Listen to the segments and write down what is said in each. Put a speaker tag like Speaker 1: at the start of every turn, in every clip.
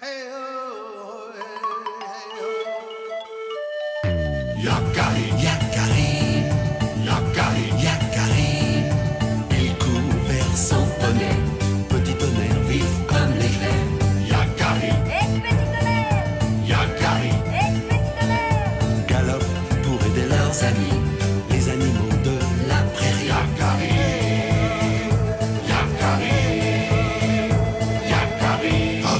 Speaker 1: Yakari, Yakari, Yakari, Yakari. Il court vers son poney, petit tonnerre vif comme l'éclair. Yakari,
Speaker 2: Petit tonnerre,
Speaker 1: Yakari,
Speaker 2: petit tonnerre.
Speaker 1: galope pour aider leurs amis, les animaux de la prairie. Yakari, Yakari, Yakari. Oh.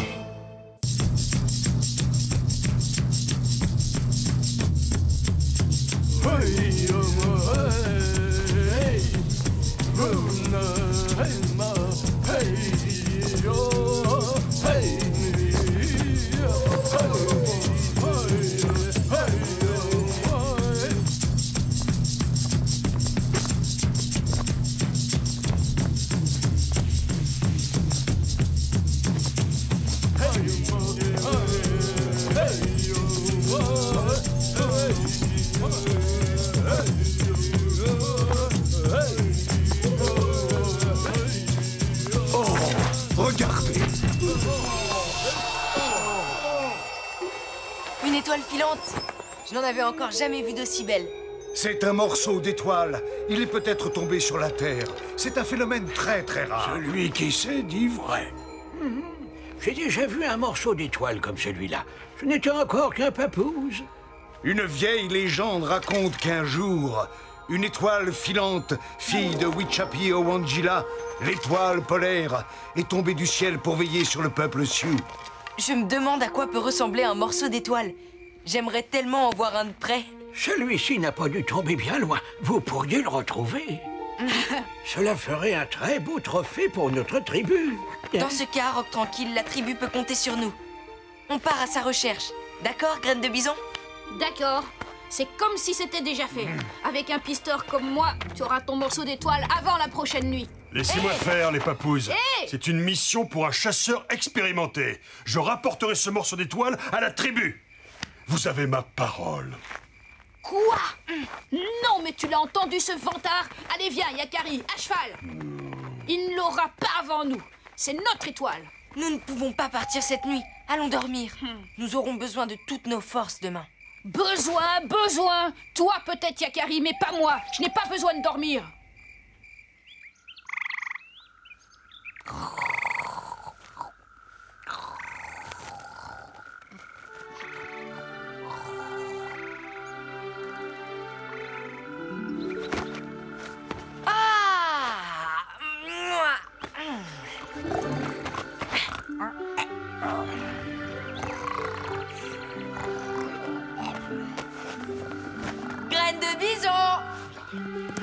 Speaker 1: Regardez!
Speaker 3: Une étoile filante. Je n'en avais encore jamais vu d'aussi belle.
Speaker 4: C'est un morceau d'étoile. Il est peut-être tombé sur la Terre. C'est un phénomène très très rare.
Speaker 5: Celui qui sait dit vrai. J'ai déjà vu un morceau d'étoile comme celui-là. Ce n'était encore qu'un papouze.
Speaker 4: Une vieille légende raconte qu'un jour, une étoile filante, fille de Wichapi Owangila, l'étoile polaire, est tombée du ciel pour veiller sur le peuple Sioux.
Speaker 3: Je me demande à quoi peut ressembler un morceau d'étoile. J'aimerais tellement en voir un de près.
Speaker 5: Celui-ci n'a pas dû tomber bien loin. Vous pourriez le retrouver. Cela ferait un très beau trophée pour notre tribu.
Speaker 3: Dans ce cas, Roc tranquille, la tribu peut compter sur nous. On part à sa recherche. D'accord, graine de bison?
Speaker 2: D'accord. C'est comme si c'était déjà fait. Avec un pisteur comme moi, tu auras ton morceau d'étoile avant la prochaine nuit.
Speaker 6: Laissez-moi faire, les papouses.
Speaker 2: Hey
Speaker 6: C'est une mission pour un chasseur expérimenté. Je rapporterai ce morceau d'étoile à la tribu. Vous avez ma parole.
Speaker 2: Quoi? Non, mais tu l'as entendu, ce vantard. Allez, viens, Yakari, à cheval. Il ne l'aura pas avant nous. C'est notre étoile.
Speaker 3: Nous ne pouvons pas partir cette nuit. Allons dormir. Nous aurons besoin de toutes nos forces demain.
Speaker 2: Besoin. Toi, peut-être, Yakari, mais pas moi. Je n'ai pas besoin de dormir.
Speaker 3: Ah! Graine de bison!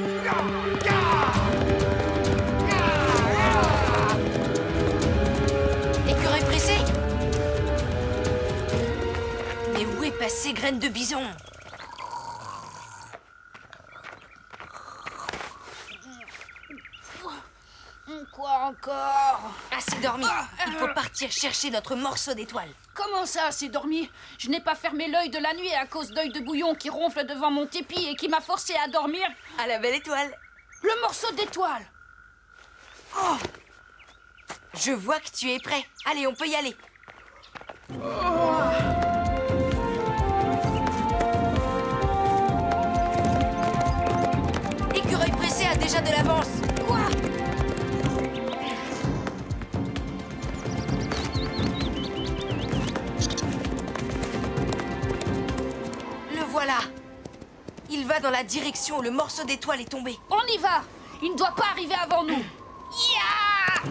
Speaker 3: Écureuil pressé? Mais où est passée Graine de bison?
Speaker 2: Quoi encore?
Speaker 3: Assez dormi. Il faut partir chercher notre morceau d'étoile.
Speaker 2: Comment ça, assez dormi? Je n'ai pas fermé l'œil de la nuit à cause d'œil de bouillon qui ronfle devant mon tipi et qui m'a forcé à dormir.
Speaker 3: À la belle étoile.
Speaker 2: Le morceau d'étoile.
Speaker 3: Je vois que tu es prêt. Allez, on peut y aller. Écureuil pressé a déjà de l'avance.
Speaker 2: Quoi?
Speaker 3: Le voilà. Il va dans la direction où le morceau d'étoile est tombé.
Speaker 2: On y va. Il ne doit pas arriver avant nous. Ya!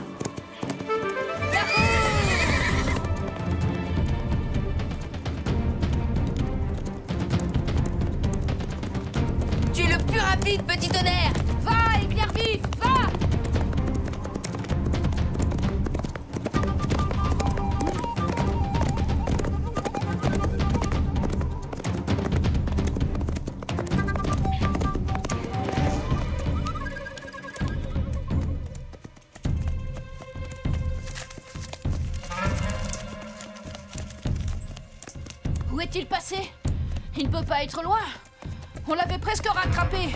Speaker 3: Tu es le plus rapide, petit tonnerre.
Speaker 2: Va, éclair vif, va! Où est-il passé? Il ne peut pas être loin. On l'avait presque rattrapé.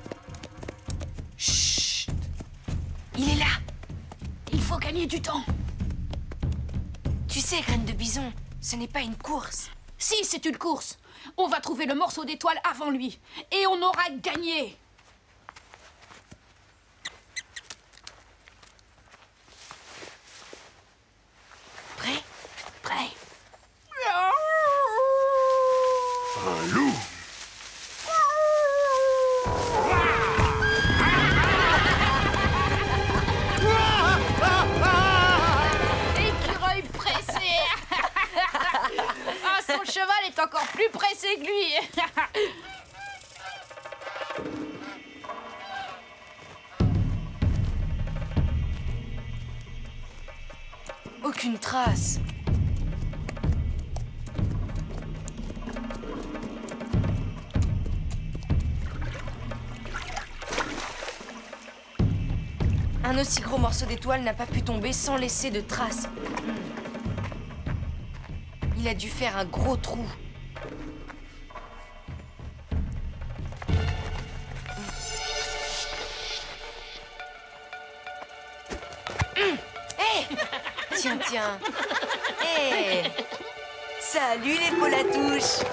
Speaker 3: Chut. Il est là.
Speaker 2: Il faut gagner du temps.
Speaker 3: Tu sais sais, Graine de Bison, ce n'est pas une course.
Speaker 2: Si, c'est une course. On va trouver le morceau d'étoile avant lui. Et on aura gagné.
Speaker 3: Prêt?
Speaker 2: Prêt?
Speaker 6: Un loup.
Speaker 2: Écureuil pressé. Ah, son cheval est encore plus pressé que lui.
Speaker 3: Aucune trace. Un aussi gros morceau d'étoile n'a pas pu tomber sans laisser de traces. Il a dû faire un gros trou. Hé! Tiens, tiens. Hé! Salut les Polatouches!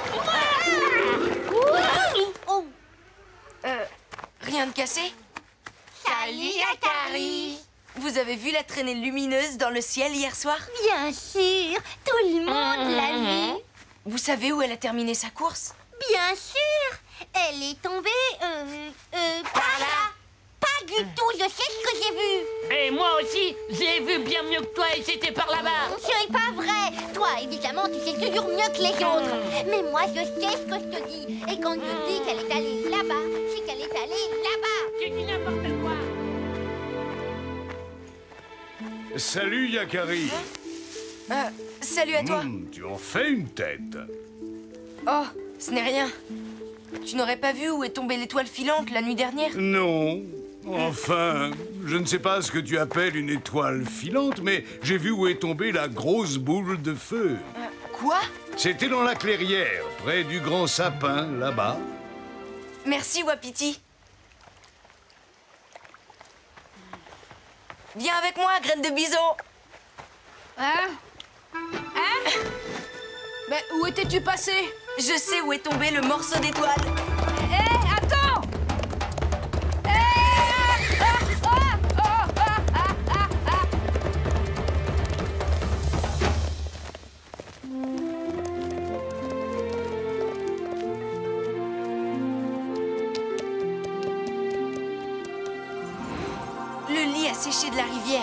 Speaker 3: Rien de cassé?
Speaker 7: Salut, Yakari.
Speaker 3: Vous avez vu la traînée lumineuse dans le ciel hier soir?
Speaker 7: Bien sûr, tout le monde l'a vu.
Speaker 3: Vous savez où elle a terminé sa course?
Speaker 7: Bien sûr, elle est tombée, par là. Pas du tout, je sais ce que j'ai vu.
Speaker 8: Et moi aussi, j'ai vu bien mieux que toi et c'était par là-bas.
Speaker 7: Ce n'est pas vrai. Toi, évidemment, tu sais toujours mieux que les autres. Mais moi, je sais ce que je te dis. Et quand je dis qu'elle est allée là-bas, c'est qu'elle est allée là-bas.
Speaker 8: Tu dis n'importe quoi.
Speaker 4: Salut, Yakari.
Speaker 3: Salut à toi.
Speaker 4: Tu en fais une tête.
Speaker 3: Oh, ce n'est rien. Tu n'aurais pas vu où est tombée l'étoile filante la nuit dernière?
Speaker 4: Non. Enfin, je ne sais pas ce que tu appelles une étoile filante, mais j'ai vu où est tombée la grosse boule de feu.
Speaker 3: Quoi?
Speaker 4: C'était dans la clairière, près du grand sapin, là-bas.
Speaker 3: Merci, Wapiti. Viens avec moi, Graine de Bison.
Speaker 2: Hein? Hein? Mais où étais-tu passé?
Speaker 3: Je sais où est tombé le morceau d'étoile.
Speaker 2: Hé, attends!
Speaker 3: Le lit a séché de la rivière.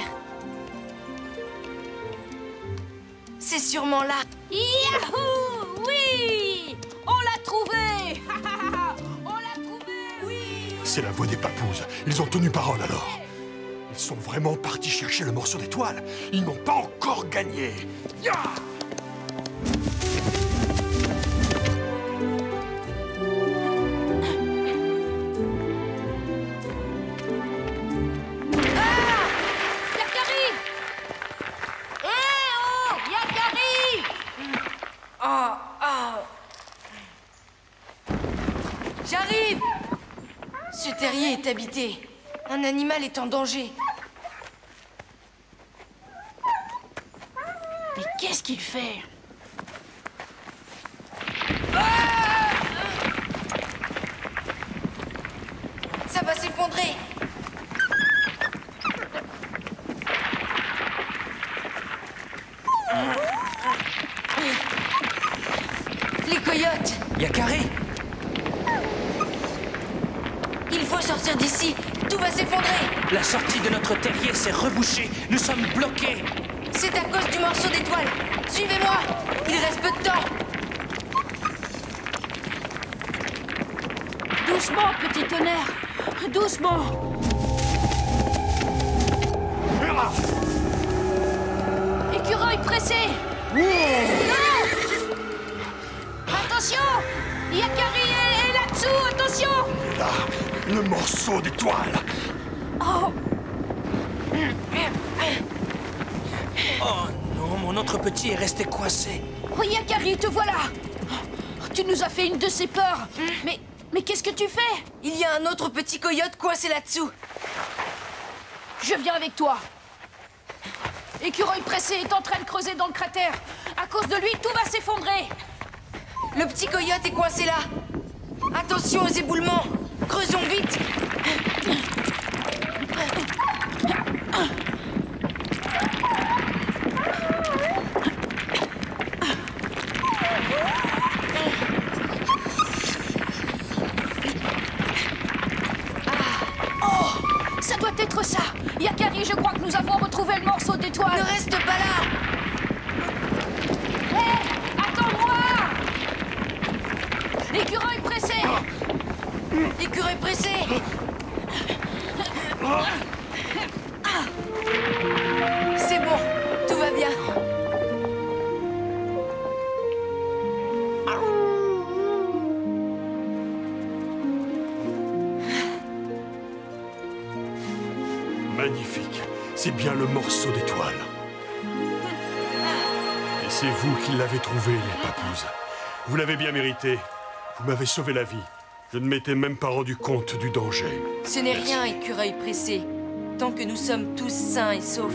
Speaker 3: C'est sûrement là.
Speaker 2: Yahoo! Oui! On l'a trouvé! On l'a trouvé! Oui!
Speaker 6: C'est la voix des papouses. Ils ont tenu parole alors. Ils sont vraiment partis chercher le morceau d'étoile. Ils n'ont pas encore gagné. Ya!
Speaker 2: Yakari! Eh oh! Yakari!
Speaker 3: J'arrive! Ce terrier est habité. Un animal est en danger.
Speaker 2: Mais qu'est-ce qu'il fait?
Speaker 3: Ça va s'effondrer. Les coyotes!
Speaker 9: Yakari!
Speaker 3: Il faut sortir d'ici. Tout va s'effondrer.
Speaker 9: La sortie de notre terrier s'est rebouchée. Nous sommes bloqués.
Speaker 3: C'est à cause du morceau d'étoile. Suivez-moi. Il reste peu de temps.
Speaker 2: Doucement, petit tonnerre! Doucement! Écureuil pressé! Non! Attention! Yakari est là-dessous! Attention!
Speaker 6: Là, le morceau d'étoile.
Speaker 2: Oh!
Speaker 9: Oh non, mon autre petit est resté coincé.
Speaker 2: Oh, Yakari, te voilà! Tu nous as fait une de ces peurs! Mais qu'est-ce que tu fais?
Speaker 3: Il y a un autre petit coyote coincé là-dessous.
Speaker 2: Je viens avec toi. Écureuil pressé est en train de creuser dans le cratère. À cause de lui, tout va s'effondrer.
Speaker 3: Le petit coyote est coincé là. Attention aux éboulements. Creusons vite.
Speaker 2: Ça doit être ça. Yakari, je crois que nous avons retrouvé le morceau d'étoile.
Speaker 3: Ne reste pas là.
Speaker 2: Hé, attends-moi. Écureuil pressé.
Speaker 3: Écureuil pressé. C'est bon, tout va bien.
Speaker 6: Magnifique. C'est bien le morceau d'étoile. Et c'est vous qui l'avez trouvé, les papouses. Vous l'avez bien mérité. Vous m'avez sauvé la vie. Je ne m'étais même pas rendu compte du danger.
Speaker 3: Ce n'est rien, écureuil pressé. Tant que nous sommes tous sains et saufs.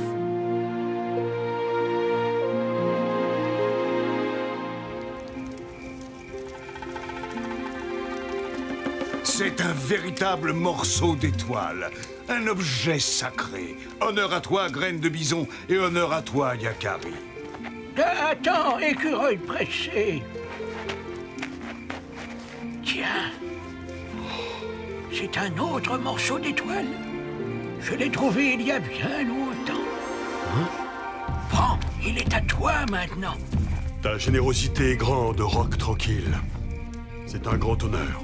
Speaker 4: C'est un véritable morceau d'étoile. Un objet sacré. Honneur à toi, graine de bison, et honneur à toi, Yakari.
Speaker 5: Attends, écureuil pressé. Tiens. C'est un autre morceau d'étoile. Je l'ai trouvé il y a bien longtemps. Prends, il est à toi maintenant.
Speaker 6: Ta générosité est grande, Roc tranquille. C'est un grand honneur.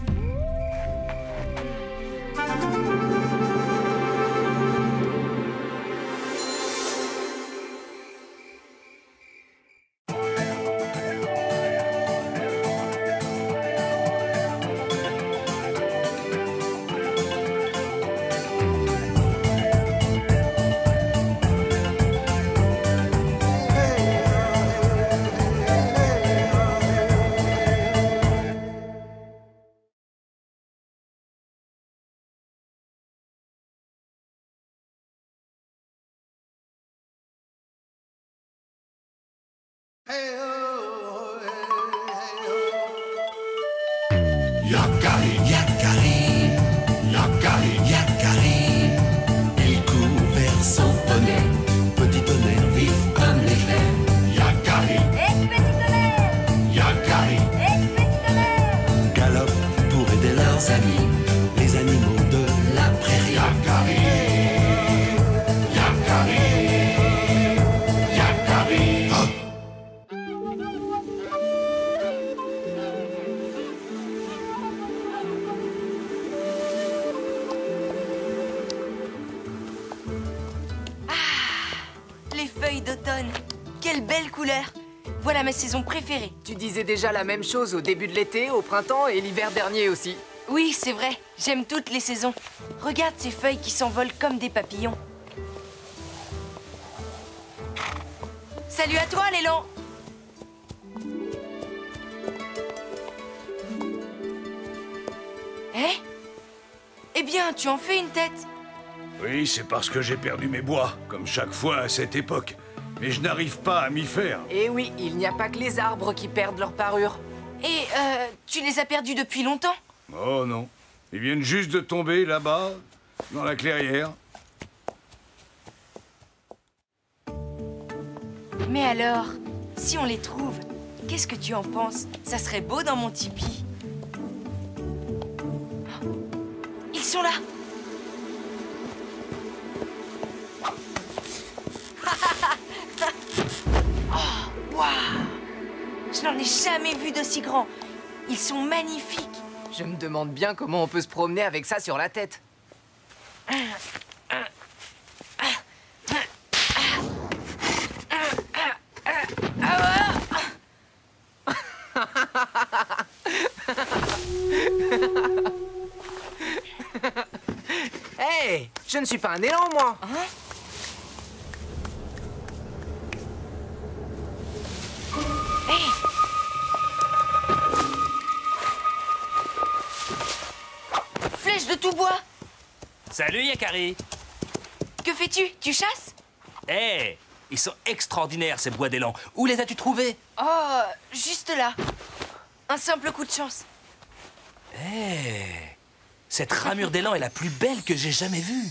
Speaker 1: Yakari, Yakari, Yakari, Yakari. Il court vers son poney, petit tonnerre vif comme l'éclair. Yakari,
Speaker 7: Petit tonnerre.
Speaker 1: Yakari,
Speaker 7: Petit tonnerre.
Speaker 1: galope pour aider leurs amis, les animaux de la prairie. Yakari, Yakari, Yakari. Oh.
Speaker 3: Les feuilles d'automne. Quelle belle couleur. Voilà ma saison préférée.
Speaker 10: Tu disais déjà la même chose au début de l'été, au printemps et l'hiver dernier aussi.
Speaker 3: Oui, c'est vrai. J'aime toutes les saisons. Regarde ces feuilles qui s'envolent comme des papillons. Salut à toi, l'élan. Hein? Eh bien, tu en fais une tête.
Speaker 4: Oui, c'est parce que j'ai perdu mes bois, comme chaque fois à cette époque. Mais je n'arrive pas à m'y faire.
Speaker 10: Et oui, il n'y a pas que les arbres qui perdent leur parure.
Speaker 3: Et tu les as perdus depuis longtemps?
Speaker 4: Oh non. Ils viennent juste de tomber là-bas, dans la clairière.
Speaker 3: Mais alors, si on les trouve, qu'est-ce que tu en penses? Ça serait beau dans mon tipi. Ils sont là. Oh, waouh! Je n'en ai jamais vu d'aussi grands. Ils sont magnifiques.
Speaker 10: Je me demande bien comment on peut se promener avec ça sur la tête. Hey, je ne suis pas un élan, moi.
Speaker 3: Hein? Hey! Flèche de tout bois.
Speaker 11: Salut Yakari.
Speaker 3: Que fais-tu? Tu chasses?
Speaker 11: Hé,
Speaker 9: Ils sont extraordinaires, ces bois d'élan. Où les as-tu trouvés?
Speaker 3: Oh, juste là. Un simple coup de chance.
Speaker 9: Hé, cette ramure d'élan est la plus belle que j'ai jamais vue.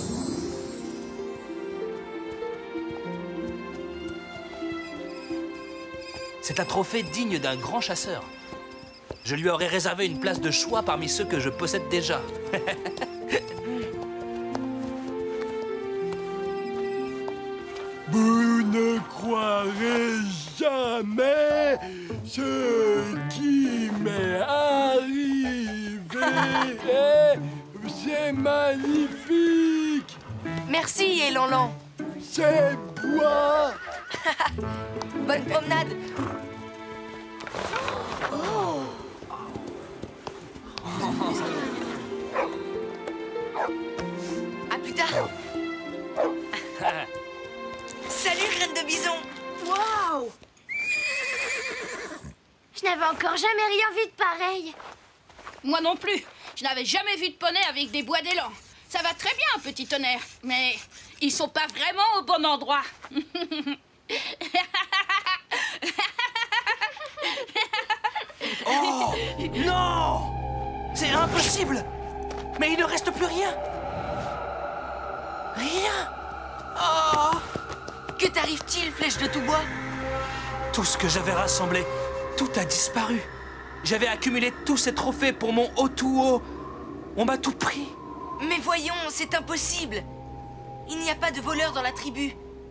Speaker 9: C'est un trophée digne d'un grand chasseur. Je lui aurais réservé une place de choix parmi ceux que je possède déjà.
Speaker 11: Vous ne croirez jamais ce qui m'est arrivé. C'est magnifique.
Speaker 3: Merci, Elanlan.
Speaker 11: Ces bois.
Speaker 3: Bonne promenade. À plus tard. Salut, graine de bison.
Speaker 7: Waouh! Je n'avais encore jamais rien vu de pareil.
Speaker 2: Moi non plus. Je n'avais jamais vu de poney avec des bois d'élan. Ça va très bien, petit tonnerre, mais ils sont pas vraiment au bon endroit.
Speaker 9: Oh non! C'est impossible! Mais il ne reste plus rien! Rien! Oh!
Speaker 3: Que t'arrive-t-il, flèche de tout bois?
Speaker 9: Tout ce que j'avais rassemblé, tout a disparu. J'avais accumulé tous ces trophées pour mon Otoo. On m'a tout pris.
Speaker 3: Mais voyons, c'est impossible. Il n'y a pas de voleur dans la tribu.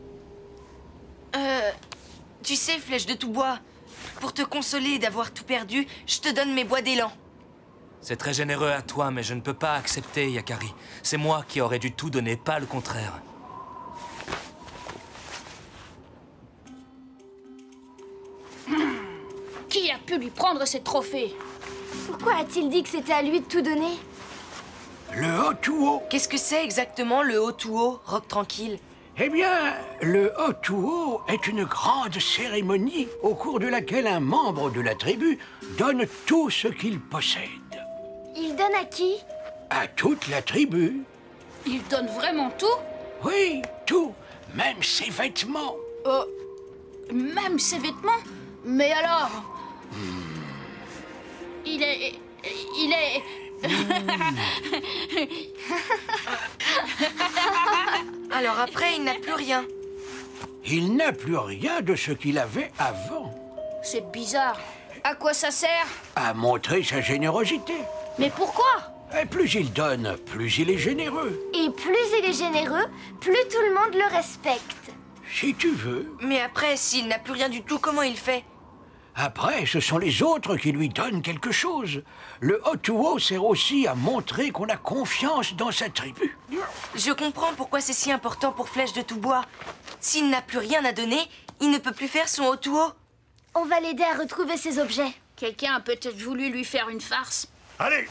Speaker 3: Tu sais, flèche de tout bois, pour te consoler d'avoir tout perdu, je te donne mes bois d'élan.
Speaker 9: C'est très généreux à toi, mais je ne peux pas accepter, Yakari. C'est moi qui aurais dû tout donner, pas le contraire.
Speaker 2: Qui a pu lui prendre ces trophées?
Speaker 7: Pourquoi a-t-il dit que c'était à lui de tout donner?
Speaker 5: Le Otoo.
Speaker 3: Qu'est-ce que c'est exactement le Otoo, roc tranquille?
Speaker 5: Eh bien, le Otoo est une grande cérémonie au cours de laquelle un membre de la tribu donne tout ce qu'il possède.
Speaker 7: Il donne à qui?
Speaker 5: À toute la tribu.
Speaker 2: Il donne vraiment tout?
Speaker 5: Oui, tout. Même ses vêtements.
Speaker 2: Même ses vêtements? Mais alors? Il est...
Speaker 3: Alors après, il n'a plus rien.
Speaker 5: Il n'a plus rien de ce qu'il avait avant.
Speaker 2: C'est bizarre. À quoi ça sert?
Speaker 5: À montrer sa générosité.
Speaker 2: Mais pourquoi?
Speaker 5: Et plus il donne, plus il est généreux.
Speaker 7: Et plus il est généreux, plus tout le monde le respecte.
Speaker 5: Si tu veux.
Speaker 3: Mais après, s'il n'a plus rien du tout, comment il fait?
Speaker 5: Après, ce sont les autres qui lui donnent quelque chose. Le Otoo sert aussi à montrer qu'on a confiance dans sa tribu.
Speaker 3: Je comprends pourquoi c'est si important pour Flèche de tout bois. S'il n'a plus rien à donner, il ne peut plus faire son Otoo.
Speaker 7: On va l'aider à retrouver ses objets.
Speaker 2: Quelqu'un a peut-être voulu lui faire une farce.
Speaker 6: Allez!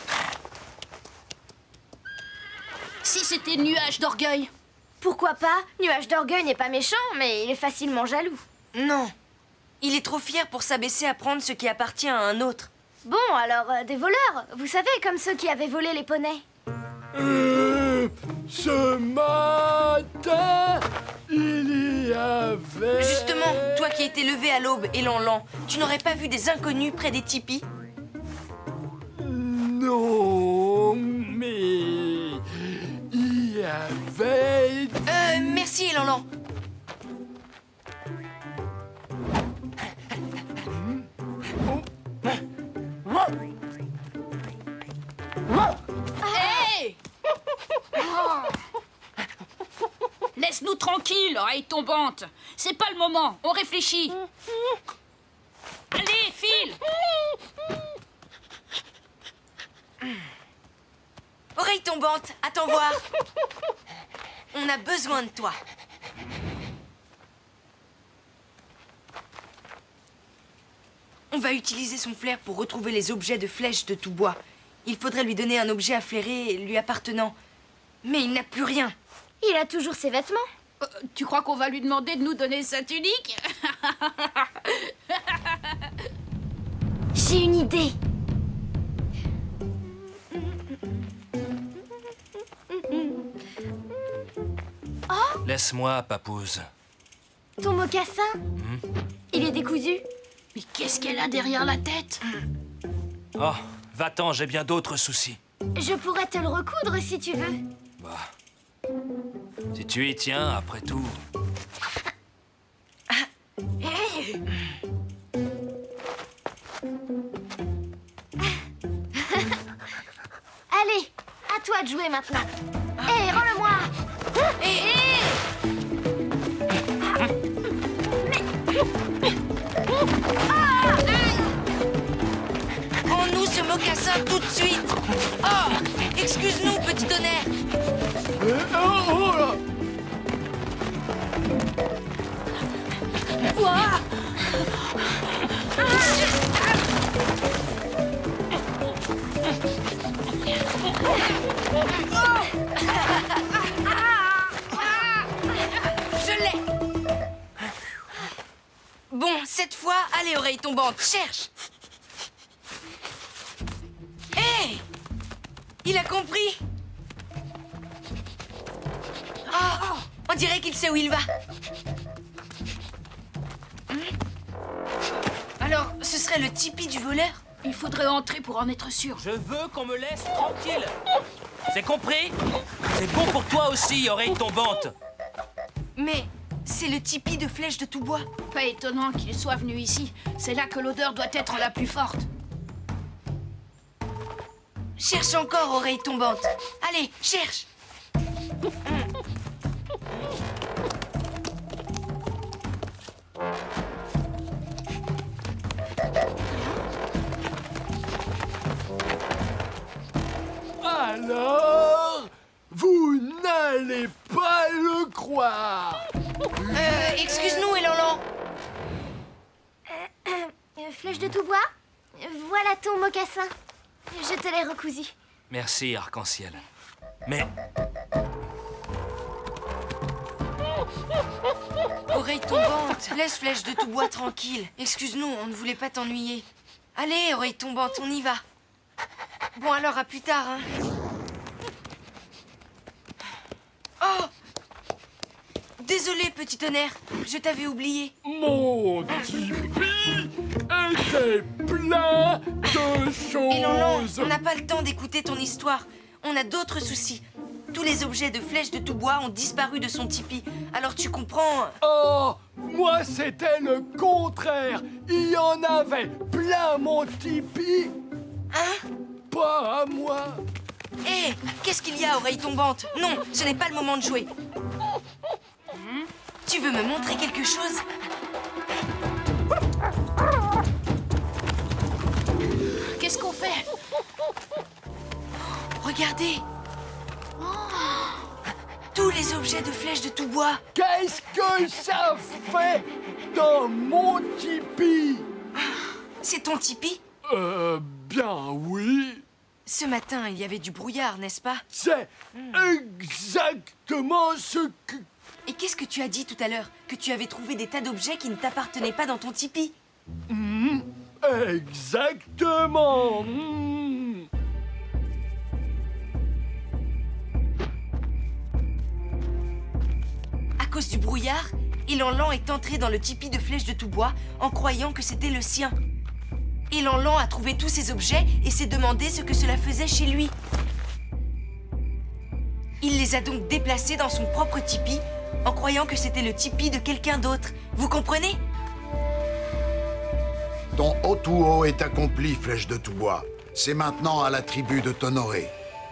Speaker 2: Si c'était Nuage d'Orgueil?
Speaker 7: Pourquoi pas? Nuage d'Orgueil n'est pas méchant, mais il est facilement jaloux.
Speaker 3: Non. Il est trop fier pour s'abaisser à prendre ce qui appartient à un autre.
Speaker 7: Bon, alors, des voleurs. Vous savez, comme ceux qui avaient volé les poneys.
Speaker 11: Ce matin, il y avait...
Speaker 3: Justement, toi qui étais levé à l'aube et Lanlan, tu n'aurais pas vu des inconnus près des tipis?
Speaker 11: Non, mais... il y avait...
Speaker 3: Merci, Lanlan.
Speaker 2: Hey! Laisse-nous tranquilles, oreille tombante. C'est pas le moment, on réfléchit. Allez, file!
Speaker 3: Oreille tombante, attends voir. On a besoin de toi. On va utiliser son flair pour retrouver les objets de Flèche de tout bois. Il faudrait lui donner un objet à flairer lui appartenant. Mais il n'a plus rien.
Speaker 7: Il a toujours ses vêtements.
Speaker 2: Tu crois qu'on va lui demander de nous donner sa tunique?
Speaker 7: J'ai une idée.
Speaker 9: Laisse-moi, Papouze.
Speaker 7: ton mocassin, il est décousu.
Speaker 2: Mais qu'est-ce qu'elle a derrière la tête?
Speaker 9: Oh, va-t'en, j'ai bien d'autres soucis.
Speaker 7: Je pourrais te le recoudre si tu veux.
Speaker 9: Bah, si tu y tiens, après tout.
Speaker 7: Allez, à toi de jouer maintenant. Hé, rends-le-moi.
Speaker 3: Rends-nous ce mocassin tout de suite. Oh, excuse-nous, petit tonnerre. Je l'ai. Bon, cette fois, allez, oreille tombante, cherche. Hé, il a compris. Oh, on dirait qu'il sait où il va. Alors, ce serait le tipi du voleur?
Speaker 2: Il faudrait entrer pour en être sûr.
Speaker 9: Je veux qu'on me laisse tranquille. C'est compris? C'est bon pour toi aussi, oreille tombante.
Speaker 3: Mais c'est le tipi de Flèche de Tout-Bois.
Speaker 2: Pas étonnant qu'il soit venu ici. C'est là que l'odeur doit être la plus forte.
Speaker 3: Cherche encore, oreille tombante. Allez, cherche.
Speaker 11: Alors, vous n'allez pas le croire.
Speaker 3: Excuse-nous, Elanlan.
Speaker 7: Flèche de Tout-Bois, voilà ton mocassin. Je te l'ai recousu.
Speaker 9: Merci, Arc-en-Ciel. Mais
Speaker 3: Oreille tombante, laisse Flèche de Tout-Bois tranquille. Excuse-nous, on ne voulait pas t'ennuyer. Allez, oreille tombante, on y va. Bon, alors, à plus tard, hein. Oh! Désolé, petit tonnerre, je t'avais oublié.
Speaker 11: Mon tipi était plein de
Speaker 3: Elanlan,
Speaker 11: choses.
Speaker 3: on n'a pas le temps d'écouter ton histoire. On a d'autres soucis. Tous les objets de Flèche de Tout-Bois ont disparu de son tipi. Alors tu comprends...
Speaker 11: Oh, moi c'était le contraire. Il y en avait plein mon tipi.
Speaker 3: Hein?
Speaker 11: Pas à moi.
Speaker 3: Hé, qu'est-ce qu'il y a, oreille tombante? Non, ce n'est pas le moment de jouer. Tu veux me montrer quelque chose?
Speaker 2: Qu'est-ce qu'on fait?
Speaker 3: Regardez. Tous les objets de Flèche de Tout-Bois.
Speaker 11: Qu'est-ce que ça fait dans mon tipi?
Speaker 3: C'est ton tipi?
Speaker 11: Bien oui.
Speaker 3: Ce matin, il y avait du brouillard, n'est-ce pas?
Speaker 11: C'est exactement ce que...
Speaker 3: Et qu'est-ce que tu as dit tout à l'heure? Que tu avais trouvé des tas d'objets qui ne t'appartenaient pas dans ton tipi?
Speaker 11: Exactement.
Speaker 3: À cause du brouillard, Elanlan est entré dans le tipi de Flèche de Tout-Bois en croyant que c'était le sien. Elanlan a trouvé tous ces objets et s'est demandé ce que cela faisait chez lui. Il les a donc déplacés dans son propre tipi en croyant que c'était le tipi de quelqu'un d'autre. Vous comprenez?
Speaker 4: Ton Otuo est accompli, Flèche de Tout-Bois. C'est maintenant à la tribu de t'honorer.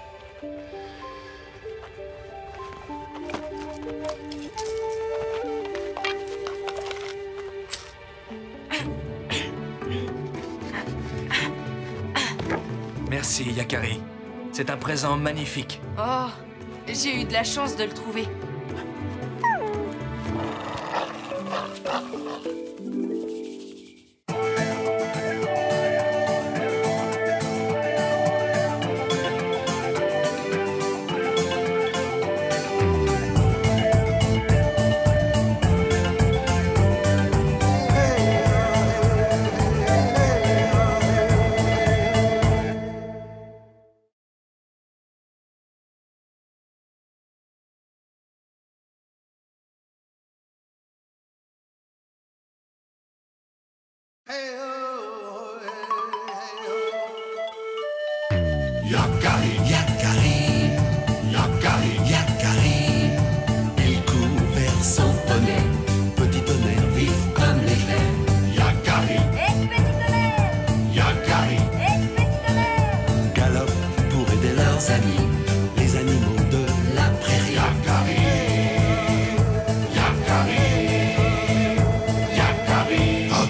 Speaker 9: merci, Yakari. C'est un présent magnifique.
Speaker 3: Oh, j'ai eu de la chance de le trouver.
Speaker 1: Yakari, Yakari, Yakari, Yakari. Il court vers son poney, petit tonnerre vif comme l'éclair. Yakari,
Speaker 7: Petit tonnerre!
Speaker 1: Yakari,
Speaker 7: Petit tonnerre!
Speaker 1: galope pour aider leurs amis, les animaux de la prairie. Yakari, Yakari, Yakari. Ah.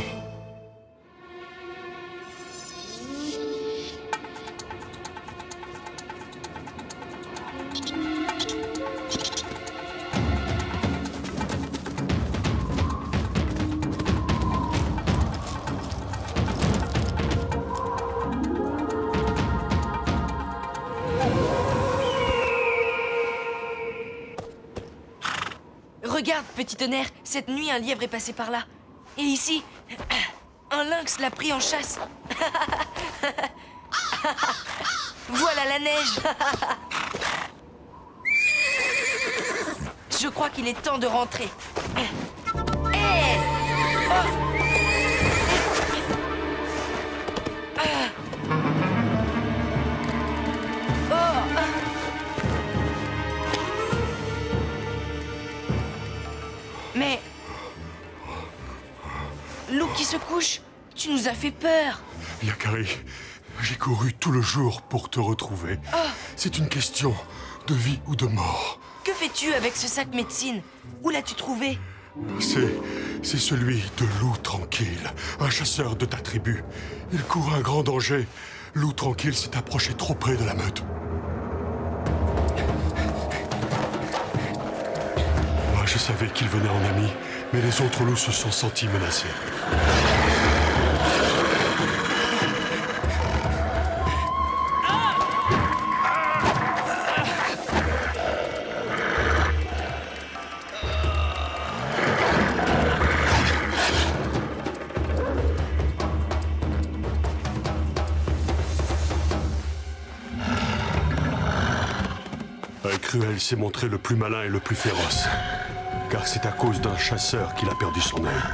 Speaker 3: Regarde, petit tonnerre, cette nuit, un lièvre est passé par là. Et ici, un lynx l'a pris en chasse. Voilà la neige. Je crois qu'il est temps de rentrer. Hé! Mais... Loup qui se couche, tu nous as fait peur.
Speaker 6: Yakari, j'ai couru tout le jour pour te retrouver. C'est une question de vie ou de mort.
Speaker 3: Que fais-tu avec ce sac médecine? Où l'as-tu trouvé?
Speaker 6: C'est celui de Loup Tranquille, un chasseur de ta tribu. Il court un grand danger. Loup Tranquille s'est approché trop près de la meute. Moi, je savais qu'il venait en ami, mais les autres loups se sont sentis menacés. Cruel s'est montré le plus malin et le plus féroce. Car c'est à cause d'un chasseur qu'il a perdu son œil.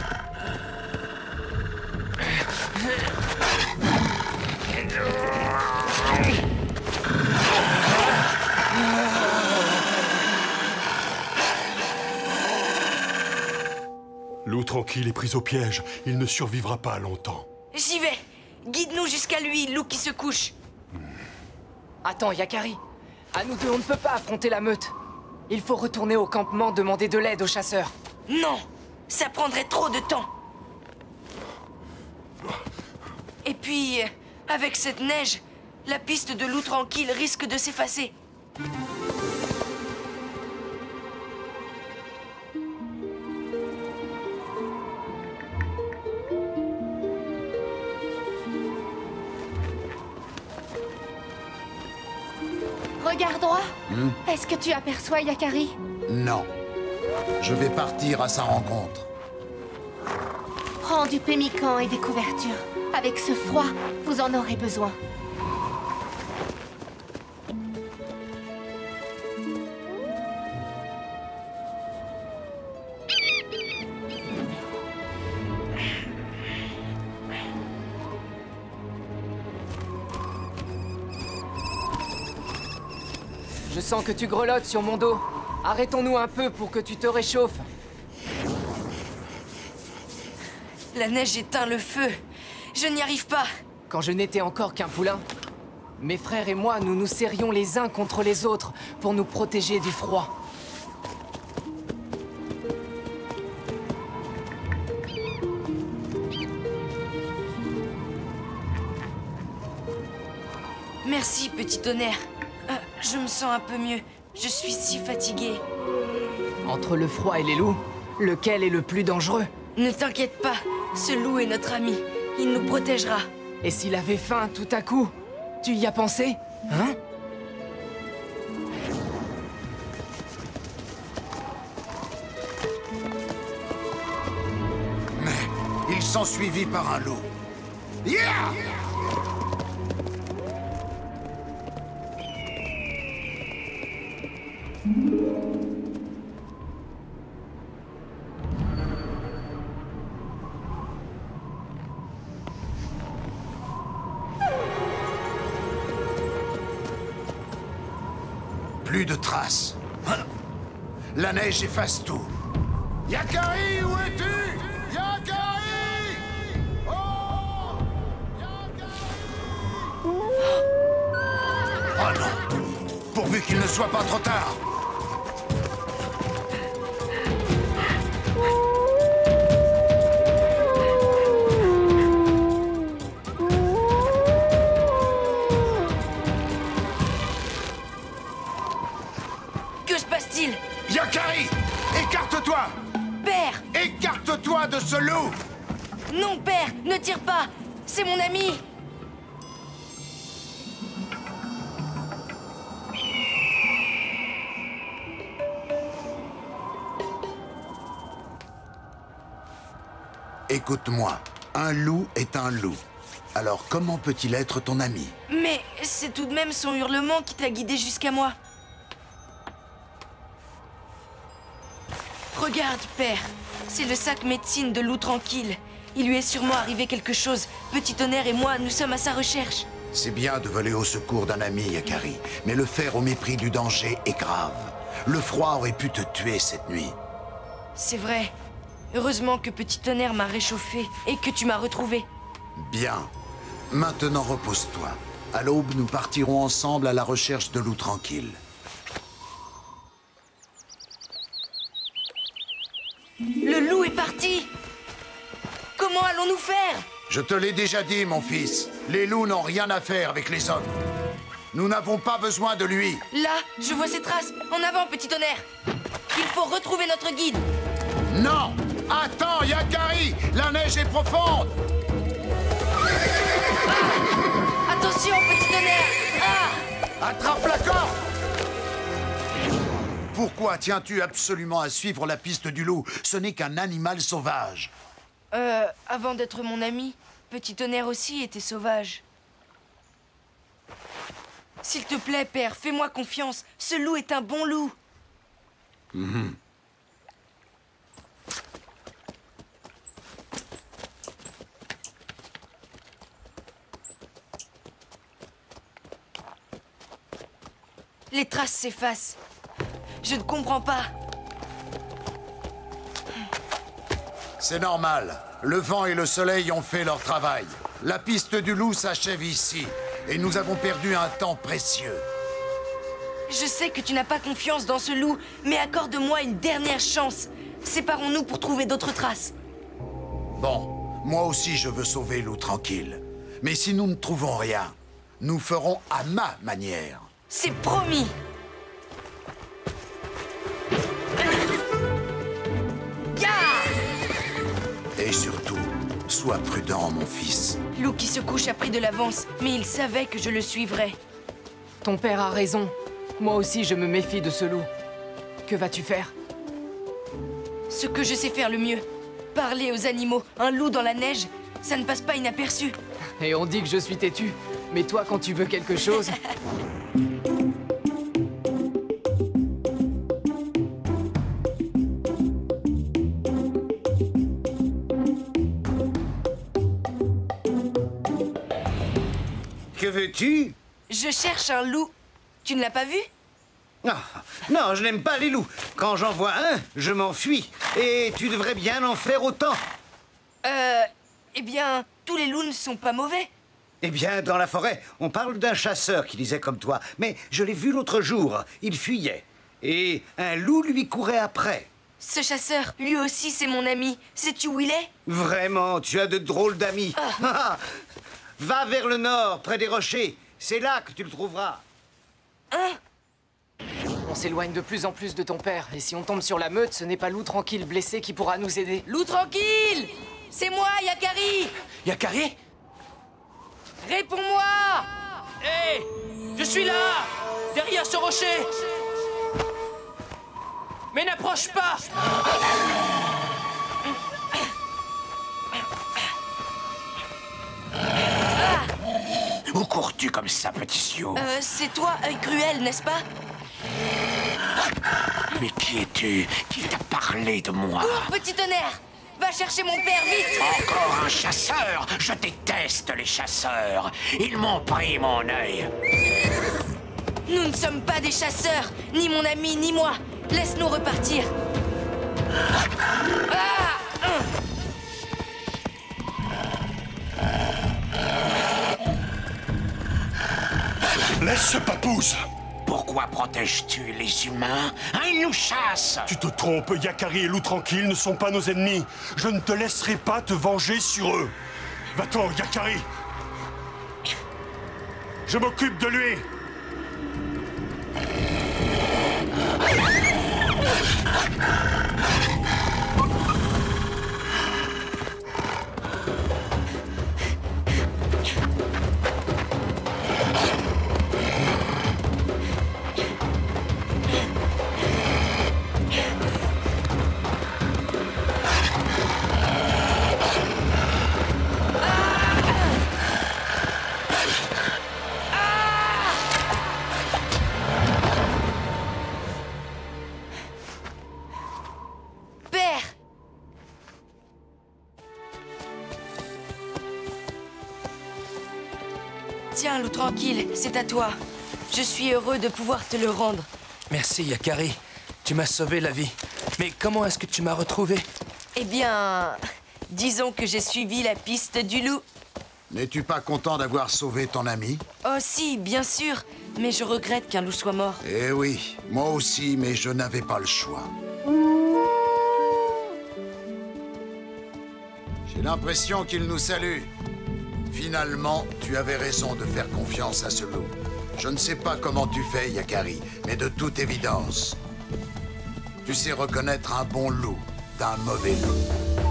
Speaker 6: Loup Tranquille est pris au piège. Il ne survivra pas longtemps.
Speaker 3: J'y vais. Guide-nous jusqu'à lui, Loup qui se couche.
Speaker 10: Attends, Yakari. À nous deux, on ne peut pas affronter la meute. Il faut retourner au campement demander de l'aide aux chasseurs.
Speaker 3: Non, ça prendrait trop de temps. Et puis, avec cette neige, la piste de Loup Tranquille risque de s'effacer.
Speaker 7: Regarde droit. Est-ce que tu aperçois Yakari?
Speaker 12: Non. Je vais partir à sa rencontre.
Speaker 7: Prends du pémican et des couvertures. Avec ce froid, vous en aurez besoin.
Speaker 10: Je sens que tu grelottes sur mon dos. Arrêtons-nous un peu pour que tu te réchauffes.
Speaker 3: La neige éteint le feu. Je n'y arrive pas.
Speaker 10: Quand je n'étais encore qu'un poulain, mes frères et moi, nous nous serrions les uns contre les autres pour nous protéger du froid.
Speaker 3: Merci, petit tonnerre. Je me sens un peu mieux. Je suis si fatiguée.
Speaker 10: Entre le froid et les loups, lequel est le plus dangereux?
Speaker 3: Ne t'inquiète pas, ce loup est notre ami. Il nous protégera.
Speaker 10: Et s'il avait faim tout à coup? Tu y as pensé? Hein?
Speaker 12: Mais ils sont suivis par un loup. Yeah! Plus de traces. La neige efface tout. Yakari, où es-tu? Yakari! Oh! Oh non! Pourvu qu'il ne soit pas trop tard!
Speaker 3: Que se passe-t-il?
Speaker 12: Yakari! Écarte-toi!
Speaker 3: Père!
Speaker 12: Écarte-toi de ce loup!
Speaker 3: Non, père! Ne tire pas! C'est mon ami!
Speaker 12: Écoute-moi, un loup est un loup. Alors comment peut-il être ton ami?
Speaker 3: Mais c'est tout de même son hurlement qui t'a guidé jusqu'à moi. Regarde, père. C'est le sac médecine de Loup Tranquille. Il lui est sûrement arrivé quelque chose. Petit Tonnerre et moi, nous sommes à sa recherche.
Speaker 12: C'est bien de voler au secours d'un ami, Yakari, mais le faire au mépris du danger est grave. Le froid aurait pu te tuer cette nuit.
Speaker 3: C'est vrai. Heureusement que Petit Tonnerre m'a réchauffé et que tu m'as retrouvé.
Speaker 12: Bien. Maintenant, repose-toi. À l'aube, nous partirons ensemble à la recherche de Loup Tranquille.
Speaker 3: Le loup est parti! Comment allons-nous faire?
Speaker 12: Je te l'ai déjà dit, mon fils. Les loups n'ont rien à faire avec les hommes. Nous n'avons pas besoin de lui.
Speaker 3: Là, je vois ses traces. En avant, Petit Tonnerre. Il faut retrouver notre guide.
Speaker 12: Non! Attends, Yakari! La neige est profonde!
Speaker 3: Ah! Attention, Petit Tonnerre! Ah!
Speaker 12: Attrape la corde! Pourquoi tiens-tu absolument à suivre la piste du loup? Ce n'est qu'un animal sauvage.
Speaker 3: Avant d'être mon ami, Petit Tonnerre aussi était sauvage. S'il te plaît, père, fais-moi confiance. Ce loup est un bon loup. Les traces s'effacent. Je ne comprends pas.
Speaker 12: C'est normal. Le vent et le soleil ont fait leur travail. La piste du loup s'achève ici. Et nous avons perdu un temps précieux.
Speaker 3: Je sais que tu n'as pas confiance dans ce loup, mais accorde-moi une dernière chance. Séparons-nous pour trouver d'autres traces.
Speaker 12: Bon, moi aussi je veux sauver Loup Tranquille. Mais si nous ne trouvons rien, nous ferons à ma manière.
Speaker 3: C'est promis.
Speaker 12: Et surtout, sois prudent, mon fils.
Speaker 3: Loup qui se couche a pris de l'avance, mais il savait que je le suivrais.
Speaker 10: Ton père a raison. Moi aussi, je me méfie de ce loup. Que vas-tu faire?
Speaker 3: Ce que je sais faire le mieux. Parler aux animaux. Un loup dans la neige, ça ne passe pas inaperçu.
Speaker 10: Et on dit que je suis têtu. Mais toi, quand tu veux quelque chose...
Speaker 4: Que veux-tu?
Speaker 3: Je cherche un loup. Tu ne l'as pas vu?
Speaker 4: Ah, non, je n'aime pas les loups. Quand j'en vois un, je m'enfuis. Et tu devrais bien en faire autant.
Speaker 3: Eh bien, tous les loups ne sont pas mauvais.
Speaker 4: Eh bien, dans la forêt, on parle d'un chasseur qui disait comme toi. Mais je l'ai vu l'autre jour. Il fuyait. Et un loup lui courait après.
Speaker 3: Ce chasseur, lui aussi, c'est mon ami. Sais-tu où il est?
Speaker 4: Vraiment, tu as de drôles d'amis. Va vers le nord, près des rochers. C'est là que tu le trouveras.
Speaker 3: Hein?
Speaker 10: On s'éloigne de plus en plus de ton père. Et si on tombe sur la meute, ce n'est pas Loup Tranquille blessé qui pourra nous aider.
Speaker 3: Loup Tranquille! C'est moi, Yakari!
Speaker 9: Yakari?
Speaker 3: Réponds-moi!
Speaker 9: Hé! Je suis là! Derrière ce rocher! Mais n'approche pas!
Speaker 5: Où cours-tu comme ça, petit Sioux?
Speaker 3: C'est toi, œil cruel, n'est-ce pas?
Speaker 5: Mais qui es-tu? Qui t'a parlé de moi?
Speaker 3: Cours, Petit Tonnerre! Va chercher mon père, vite!
Speaker 5: Encore un chasseur? Je déteste les chasseurs. Ils m'ont pris mon œil.
Speaker 3: Nous ne sommes pas des chasseurs, ni mon ami, ni moi. Laisse-nous repartir.
Speaker 6: Laisse ce papouze!
Speaker 5: Pourquoi protèges-tu les humains? Ils nous chassent!
Speaker 6: Tu te trompes, Yakari et Loup Tranquille ne sont pas nos ennemis. Je ne te laisserai pas te venger sur eux. Va-t'en, Yakari! Je m'occupe de lui!
Speaker 3: Tiens, Loup Tranquille, c'est à toi. Je suis heureux de pouvoir te le rendre.
Speaker 9: Merci, Yakari. Tu m'as sauvé la vie. Mais comment est-ce que tu m'as retrouvé?
Speaker 3: Eh bien, disons que j'ai suivi la piste du loup.
Speaker 12: N'es-tu pas content d'avoir sauvé ton ami?
Speaker 3: Oh si, bien sûr. Mais je regrette qu'un loup soit mort.
Speaker 12: Eh oui, moi aussi, mais je n'avais pas le choix. J'ai l'impression qu'il nous salue. Finalement, tu avais raison de faire confiance à ce loup. Je ne sais pas comment tu fais, Yakari, mais de toute évidence, tu sais reconnaître un bon loup d'un mauvais loup.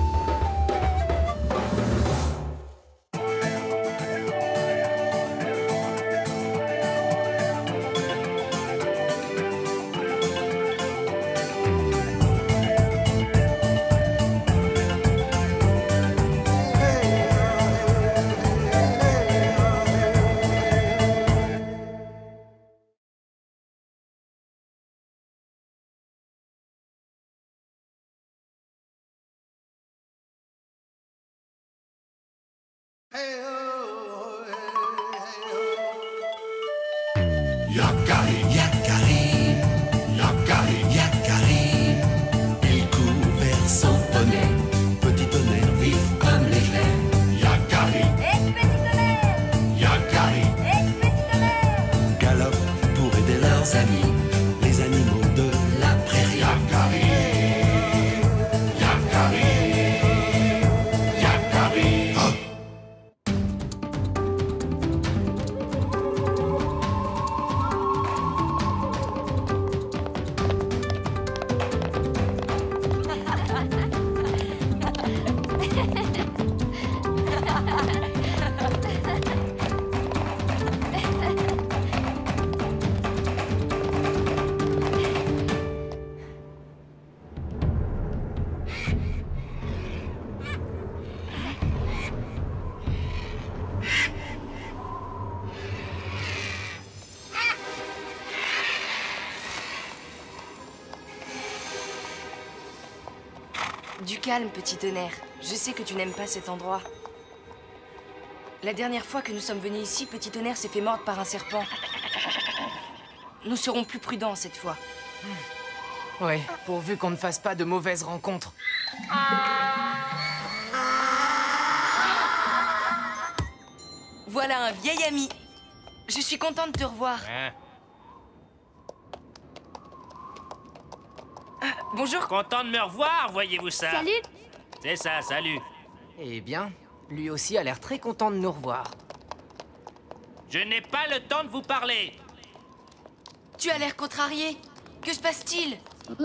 Speaker 1: Yakari, Yakari, Yakari, Yakari, il court vers son poney, petit tonnerre vif comme l'éclair. Yakari, petit tonnerre, Yakari, petit tonnerre, galope pour aider leurs amis, les animaux de la prairie. Yakari, Yakari, Yakari. Oh.
Speaker 3: Du calme, petit tonnerre. Je sais que tu n'aimes pas cet endroit. La dernière fois que nous sommes venus ici, petit tonnerre s'est fait mordre par un serpent. Nous serons plus prudents cette fois.
Speaker 10: Ouais, pourvu qu'on ne fasse pas de mauvaises rencontres.
Speaker 3: Voilà un vieil ami. Je suis contente de te revoir. Bonjour.
Speaker 13: Content de me revoir, voyez-vous ça?
Speaker 7: Salut.
Speaker 13: C'est ça, salut.
Speaker 10: Eh bien, lui aussi a l'air très content de nous revoir.
Speaker 13: Je n'ai pas le temps de vous parler.
Speaker 3: Tu as l'air contrarié. Que se passe-t-il?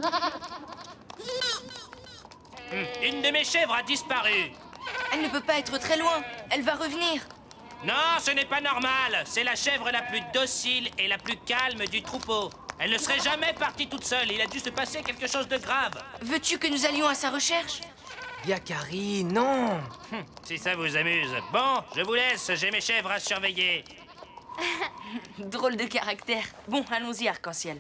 Speaker 13: Une de mes chèvres a disparu.
Speaker 3: Elle ne peut pas être très loin. Elle va revenir.
Speaker 13: Non, ce n'est pas normal. C'est la chèvre la plus docile et la plus calme du troupeau. Elle ne serait jamais partie toute seule. Il a dû se passer quelque chose de grave.
Speaker 3: Veux-tu que nous allions à sa recherche?
Speaker 10: Yakari, non.
Speaker 13: Si ça vous amuse. Bon, je vous laisse. J'ai mes chèvres à surveiller.
Speaker 3: Drôle de caractère. Bon, allons-y, Arc-en-Ciel.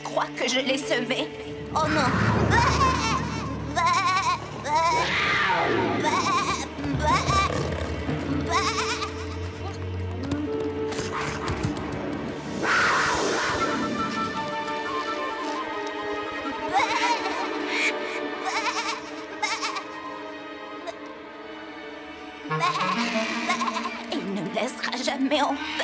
Speaker 7: crois que je l'ai semé. Oh non. Il ne me laissera jamais en paix.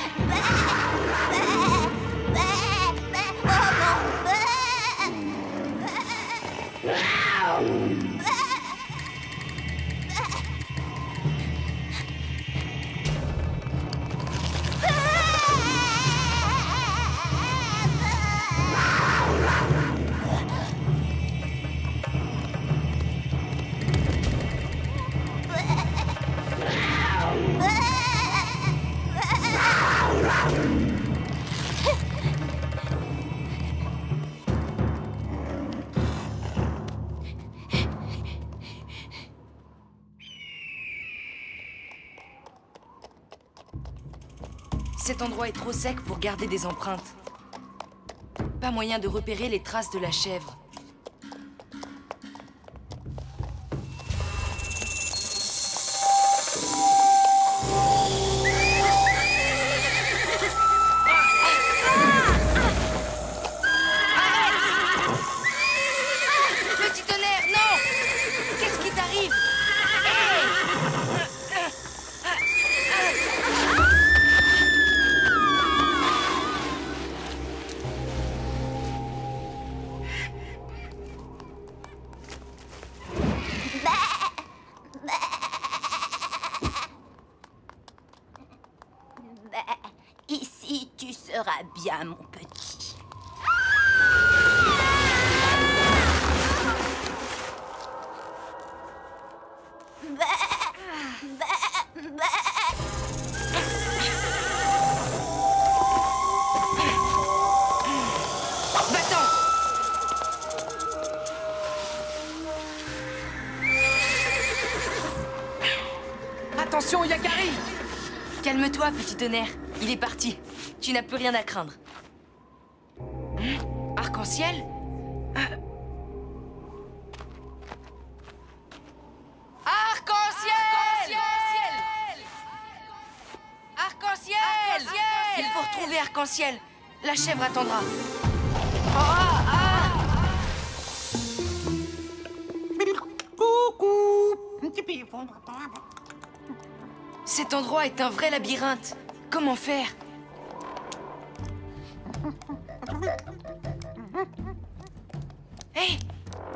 Speaker 3: Cet endroit est trop sec pour garder des empreintes. Pas moyen de repérer les traces de la chèvre. Petit tonnerre, non! Qu'est-ce qui t'arrive?
Speaker 7: Ici, tu seras bien, mon petit.
Speaker 3: Va-t'en!
Speaker 10: Attention, Yakari!
Speaker 3: Calme-toi, petit tonnerre. Il est parti. Tu n'as plus rien à craindre. Arc-en-ciel? Arc-en-ciel! Arc-en-ciel! Il faut retrouver Arc-en-ciel. La chèvre attendra. Cet endroit est un vrai labyrinthe. Comment faire? Hé!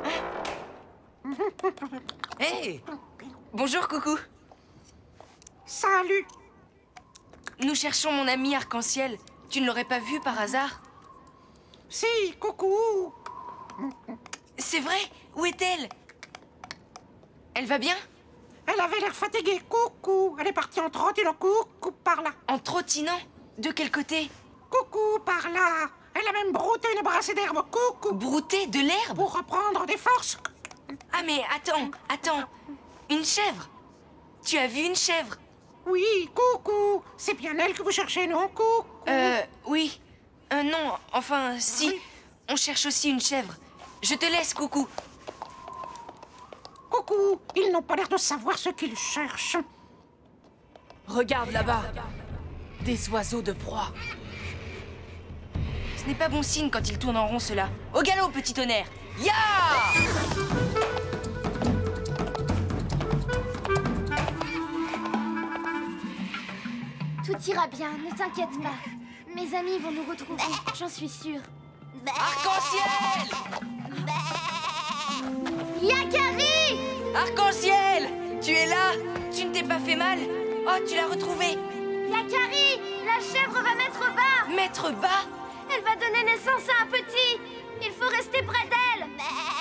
Speaker 3: Hé! Bonjour, coucou.
Speaker 14: Salut.
Speaker 3: Nous cherchons mon ami Arc-en-ciel. Tu ne l'aurais pas vu par hasard?
Speaker 14: Si, coucou.
Speaker 3: C'est vrai? Où est-elle? Elle va bien?
Speaker 14: Elle avait l'air fatiguée, coucou. Elle est partie en trottinant, coucou, par là.
Speaker 3: En trottinant? De quel côté?
Speaker 14: Coucou, par là. Elle a même brouté une brassée d'herbe, coucou.
Speaker 3: Brouté de l'herbe?
Speaker 14: Pour reprendre des forces.
Speaker 3: Ah mais attends. Une chèvre? Tu as vu une chèvre?
Speaker 14: Oui, coucou. C'est bien elle que vous cherchez, non, coucou?
Speaker 3: Oui. Non, enfin, si.
Speaker 14: Oui.
Speaker 3: On cherche aussi une chèvre. Je te laisse, coucou.
Speaker 14: Coucou, ils n'ont pas l'air de savoir ce qu'ils cherchent.
Speaker 10: Regarde là-bas. Des oiseaux de proie.
Speaker 3: Ce n'est pas bon signe quand ils tournent en rond, ceux-là. Au galop, petit tonnerre. Ya!
Speaker 7: Tout ira bien, ne t'inquiète pas. Mes amis vont nous retrouver, j'en suis sûre.
Speaker 3: Arc-en-ciel!
Speaker 7: Yakari!
Speaker 3: Arc-en-ciel! Tu es là? Tu ne t'es pas fait mal? Oh, tu l'as retrouvée!
Speaker 7: Yakari! La chèvre va mettre bas!
Speaker 3: Mettre bas?
Speaker 7: Elle va donner naissance à un petit! Il faut rester près d'elle!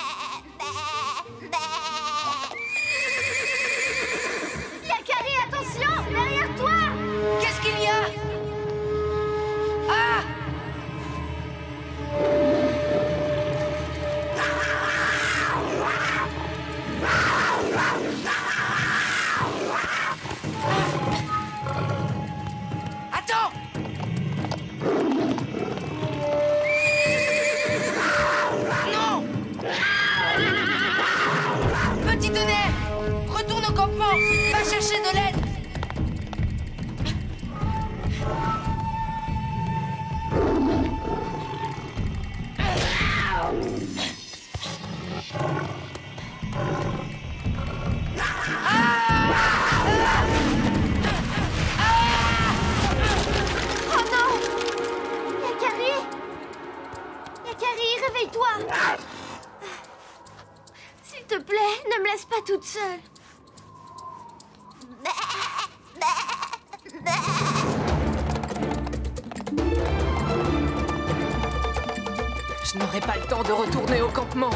Speaker 7: Yakari, attention! Derrière toi!
Speaker 3: Qu'est-ce qu'il y a? Ah! Attends! Petit tonnerre, retourne au campement. Va chercher de l'aide.
Speaker 7: Oh non! Yakari! Yakari, réveille-toi! S'il te plaît, ne me laisse pas toute seule.
Speaker 10: Je n'aurai pas le temps de retourner au campement.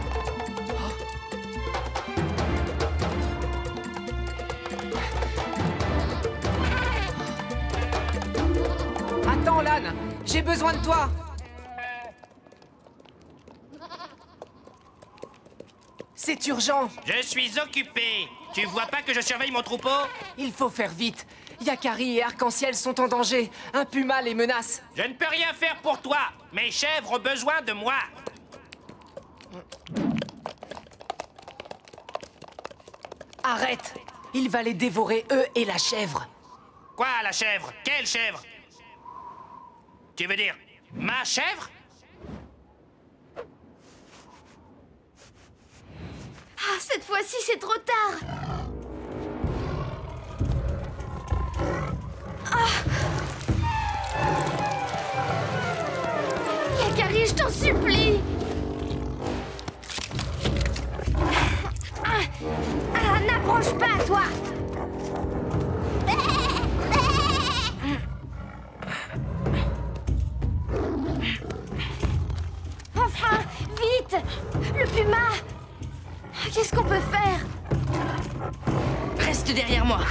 Speaker 10: Attends, Lan, j'ai besoin de toi. C'est urgent.
Speaker 13: Je suis occupé. Tu vois pas que je surveille mon troupeau?
Speaker 10: Il faut faire vite. Yakari et Arc-en-Ciel sont en danger. Un puma les menace.
Speaker 13: Je ne peux rien faire pour toi. Mes chèvres ont besoin de moi.
Speaker 10: Arrête. Il va les dévorer, eux et la chèvre.
Speaker 13: Quoi, la chèvre? Quelle chèvre? Tu veux dire ma chèvre?
Speaker 7: Ah, cette fois-ci, c'est trop tard. Yakari, je t'en supplie. N'approche pas, toi. Enfin, vite. Le puma. Qu'est-ce qu'on peut faire?
Speaker 3: Reste derrière moi.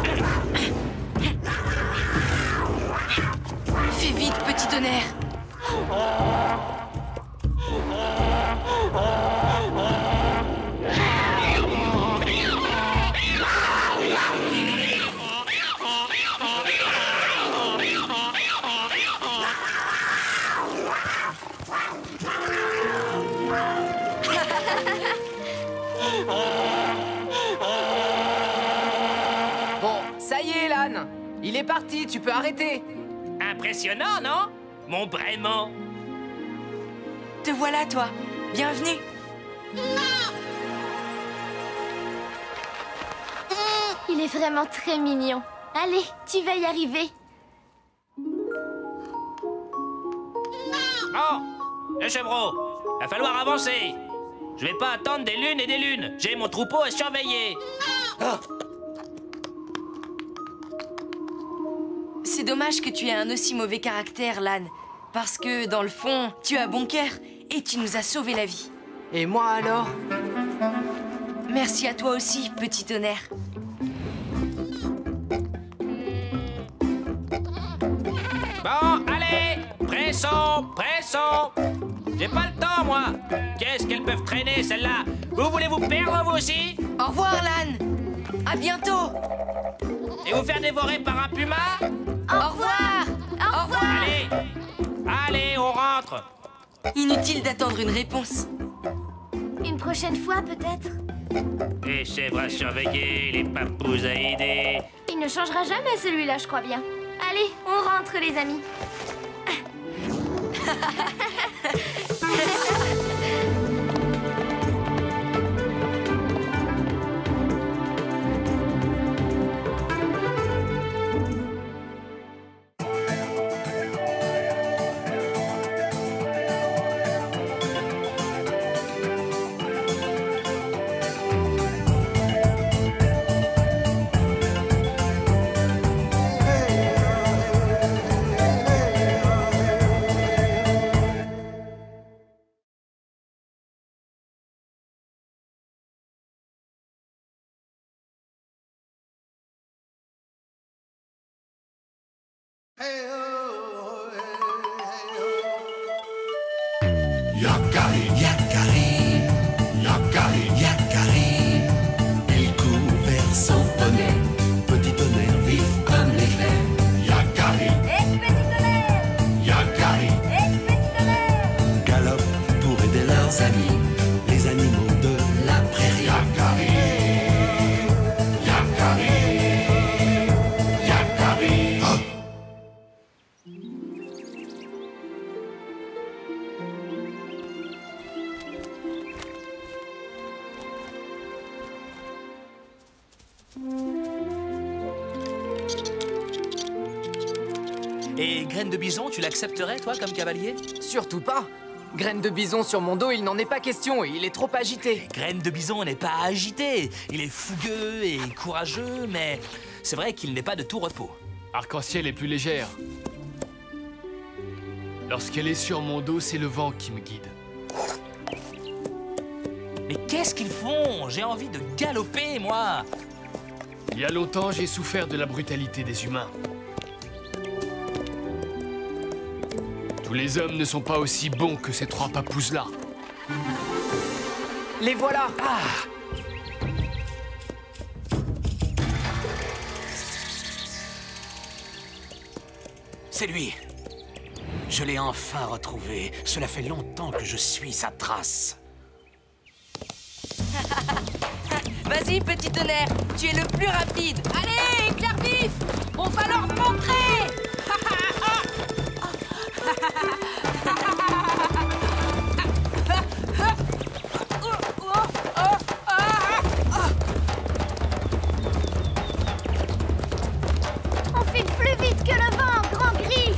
Speaker 3: Fais vite, petit tonnerre.
Speaker 10: Bon, ça y est, Lan. Il est parti, tu peux arrêter.
Speaker 13: Impressionnant, non? Mon Brément.
Speaker 3: Te voilà, toi. Bienvenue.
Speaker 7: Il est vraiment très mignon. Allez, tu vas y arriver.
Speaker 13: Oh, le chevreau, va falloir avancer. Je vais pas attendre des lunes et des lunes. J'ai mon troupeau à surveiller.
Speaker 3: Oh. C'est dommage que tu aies un aussi mauvais caractère, Lan. Parce que, dans le fond, tu as bon cœur et tu nous as sauvé la vie.
Speaker 10: Et moi alors?
Speaker 3: Merci à toi aussi, petit tonnerre.
Speaker 13: Bon, allez, pressons, pressons. J'ai pas le temps, moi. Qu'est-ce qu'elles peuvent traîner, celles-là? Vous voulez vous perdre, vous aussi?
Speaker 3: Au revoir, Lan. À bientôt.
Speaker 13: Et vous faire dévorer par un puma?
Speaker 3: Au revoir. Au revoir.
Speaker 13: Allez, allez, on rentre.
Speaker 3: Inutile d'attendre une réponse.
Speaker 7: Une prochaine fois, peut-être?
Speaker 13: Les chèvres à surveiller, les papous à aider.
Speaker 7: Il ne changera jamais, celui-là, je crois bien. Allez, on rentre, les amis.
Speaker 1: Yakari, Yakari, Yakari, Yakari. Il court vers son poney, petit tonnerre vif comme l'éclair. Yakari,
Speaker 7: petit tonnerre.
Speaker 1: Yakari,
Speaker 7: petit tonnerre.
Speaker 1: galope pour aider leurs amis, les animaux de la prairie. Yakari,
Speaker 9: Et Graine de Bison, tu l'accepterais, toi, comme cavalier?
Speaker 10: Surtout pas. Graine de Bison sur mon dos, il n'en est pas question, il est trop agité.
Speaker 9: Graine de Bison n'est pas agité. Il est fougueux et courageux, mais c'est vrai qu'il n'est pas de tout repos.
Speaker 11: Arc-en-ciel est plus légère. Lorsqu'elle est sur mon dos, c'est le vent qui me guide.
Speaker 9: Mais qu'est-ce qu'ils font? J'ai envie de galoper, moi.
Speaker 11: Il y a longtemps, j'ai souffert de la brutalité des humains. Tous les hommes ne sont pas aussi bons que ces trois papouses-là.
Speaker 10: Les voilà!
Speaker 9: Ah!
Speaker 5: C'est lui. Je l'ai enfin retrouvé. Cela fait longtemps que je suis sa trace.
Speaker 3: Vas-y, petit tonnerre, tu es le plus rapide.
Speaker 2: Allez, éclair vif, on va leur montrer.
Speaker 7: On file plus vite que le vent, Grand Gris.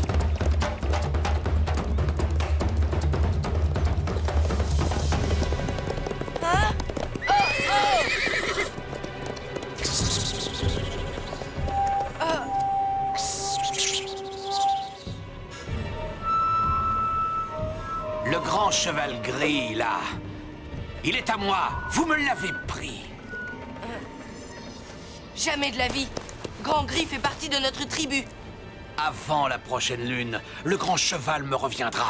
Speaker 3: Hein?
Speaker 5: Le grand cheval gris, là. Il est à moi. Vous me l'avez pris.
Speaker 3: Jamais de la vie. Grand Gris fait partie de notre tribu.
Speaker 5: Avant la prochaine lune, le grand cheval me reviendra.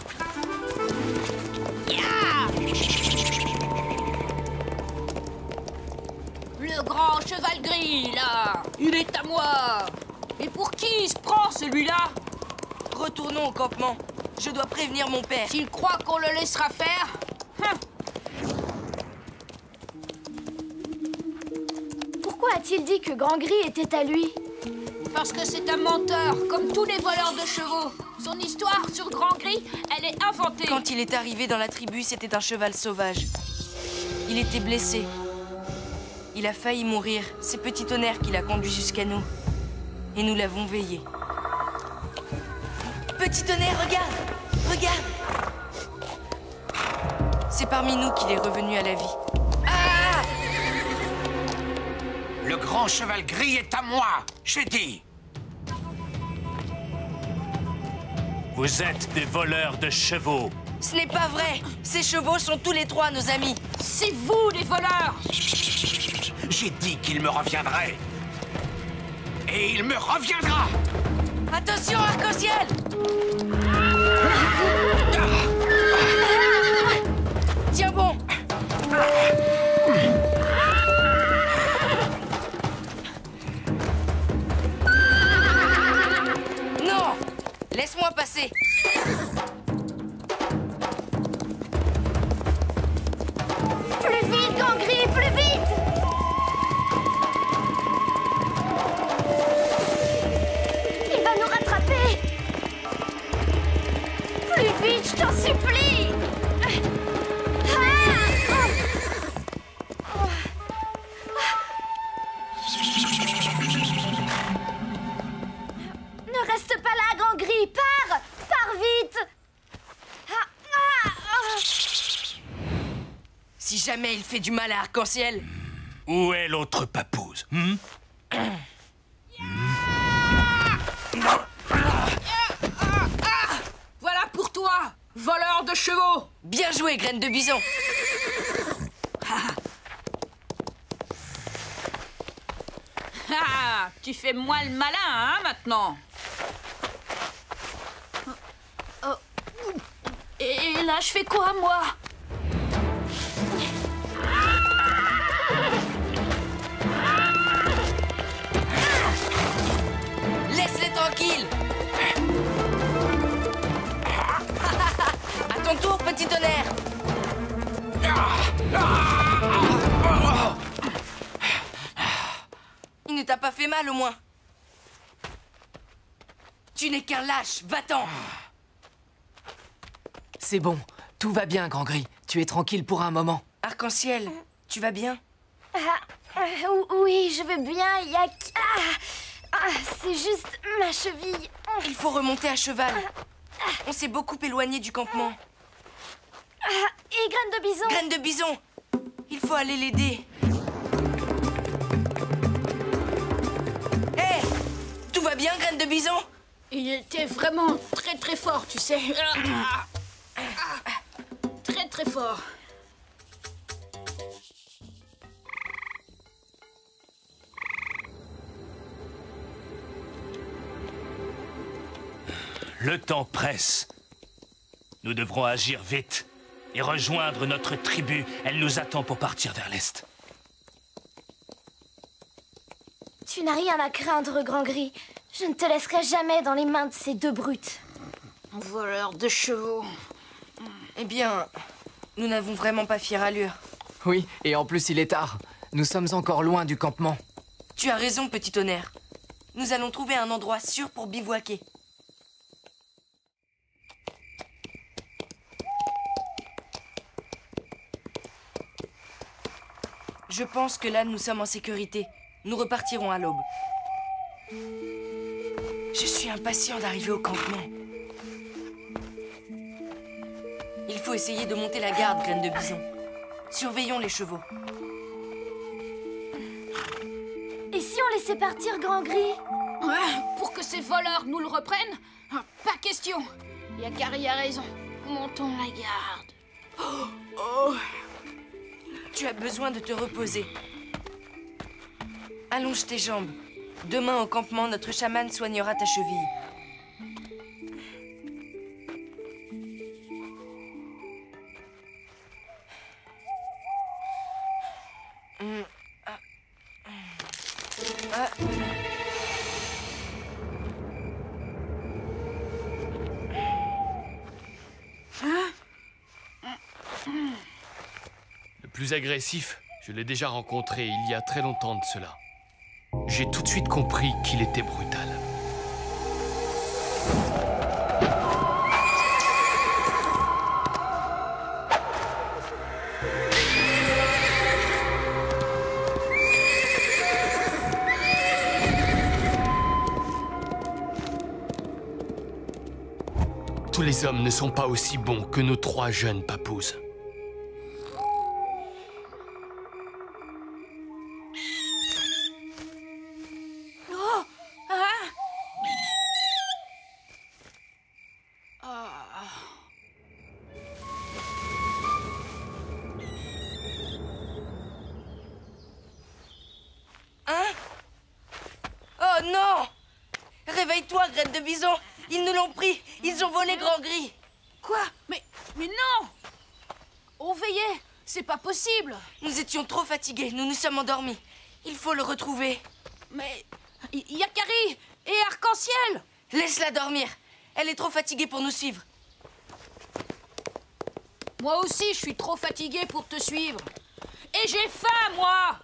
Speaker 2: Le grand cheval gris, là, il est à moi. Et pour qui il se prend, celui-là?
Speaker 3: Retournons au campement. Je dois prévenir mon père.
Speaker 2: S'il croit qu'on le laissera faire...
Speaker 7: Pourquoi a-t-il dit que Grand Gris était à lui?
Speaker 2: Parce que c'est un menteur, comme tous les voleurs de chevaux. Son histoire sur Grand Gris, elle est inventée.
Speaker 3: Quand il est arrivé dans la tribu, c'était un cheval sauvage. Il était blessé. Il a failli mourir. C'est Petit Tonnerre qui l'a conduit jusqu'à nous. Et nous l'avons veillé. Petit Tonnerre, regarde! Regarde! C'est parmi nous qu'il est revenu à la vie. Ah!
Speaker 5: Le grand cheval gris est à moi, j'ai dit.
Speaker 13: Vous êtes des voleurs de chevaux.
Speaker 3: Ce n'est pas vrai! Ces chevaux sont tous les trois nos amis.
Speaker 2: C'est vous, les voleurs!
Speaker 5: J'ai dit qu'il me reviendrait. Et il me reviendra!
Speaker 3: Attention, arc-en-ciel! Tiens bon! Non! Laisse-moi passer!
Speaker 7: Plus vite, Grand Gris, plus vite! Il va nous rattraper! Plus vite, je t'en supplie! Ne reste pas là, Grand Gris! Pars! Pars vite!
Speaker 3: Si jamais il fait du mal à Arc-en-Ciel.
Speaker 5: Où est l'autre papouze?
Speaker 2: Voilà pour toi, voleur de chevaux!
Speaker 3: Bien joué, Graine de Bison!
Speaker 2: Ah, tu fais moins le malin, hein, maintenant? Et là, je fais quoi, moi?
Speaker 3: Laisse-les tranquilles! À ton tour, Petit Tonnerre! Il ne t'a pas fait mal, au moins. Tu n'es qu'un lâche, va-t'en!
Speaker 10: C'est bon, tout va bien, Grand Gris. Tu es tranquille pour un moment.
Speaker 3: Arc-en-ciel, tu vas bien?
Speaker 7: Oui, je vais bien. Il y a...
Speaker 3: Ah, c'est juste ma cheville. Il faut remonter à cheval. On s'est beaucoup éloigné du campement.
Speaker 7: Et Graine de Bison?
Speaker 3: Graine de Bison! Il faut aller l'aider. Hé! Tout va bien, Graine de Bison?
Speaker 2: Il était vraiment très fort, tu sais. Très fort.
Speaker 9: Le temps presse. Nous devrons agir vite et rejoindre notre tribu. Elle nous attend pour partir vers l'est.
Speaker 7: Tu n'as rien à craindre, Grand Gris. Je ne te laisserai jamais dans les mains de ces deux brutes.
Speaker 2: Voleur de chevaux.
Speaker 3: Eh bien, nous n'avons vraiment pas fière allure.
Speaker 10: Oui, et en plus il est tard. Nous sommes encore loin du campement.
Speaker 3: Tu as raison, petit tonnerre. Nous allons trouver un endroit sûr pour bivouaquer. Je pense que là, nous sommes en sécurité. Nous repartirons à l'aube. Je suis impatient d'arriver au campement. Il faut essayer de monter la garde, Graine de Bison. Surveillons les chevaux.
Speaker 7: Et si on laissait partir Grand Gris?
Speaker 2: Ouais, pour que ces voleurs nous le reprennent? Pas question. Yakari a raison. Montons la garde.
Speaker 3: Oh. Tu as besoin de te reposer. Allonge tes jambes. Demain au campement, notre chaman soignera ta cheville.
Speaker 11: Le plus agressif, je l'ai déjà rencontré il y a très longtemps de cela. J'ai tout de suite compris qu'il était brutal. Tous les hommes ne sont pas aussi bons que nos 3 jeunes papouses.
Speaker 3: Oh non! Réveille-toi, Graine de Bison! Ils nous l'ont pris! Ils ont volé Grand Gris!
Speaker 2: Quoi? Mais non! On veillait! C'est pas possible!
Speaker 3: Nous étions trop fatigués, nous nous sommes endormis. Il faut le retrouver.
Speaker 2: Mais... Yakari et Arc-en-Ciel!
Speaker 3: Laisse-la dormir. Elle est trop fatiguée pour nous suivre.
Speaker 2: Moi aussi, je suis trop fatiguée pour te suivre. Et j'ai faim, moi!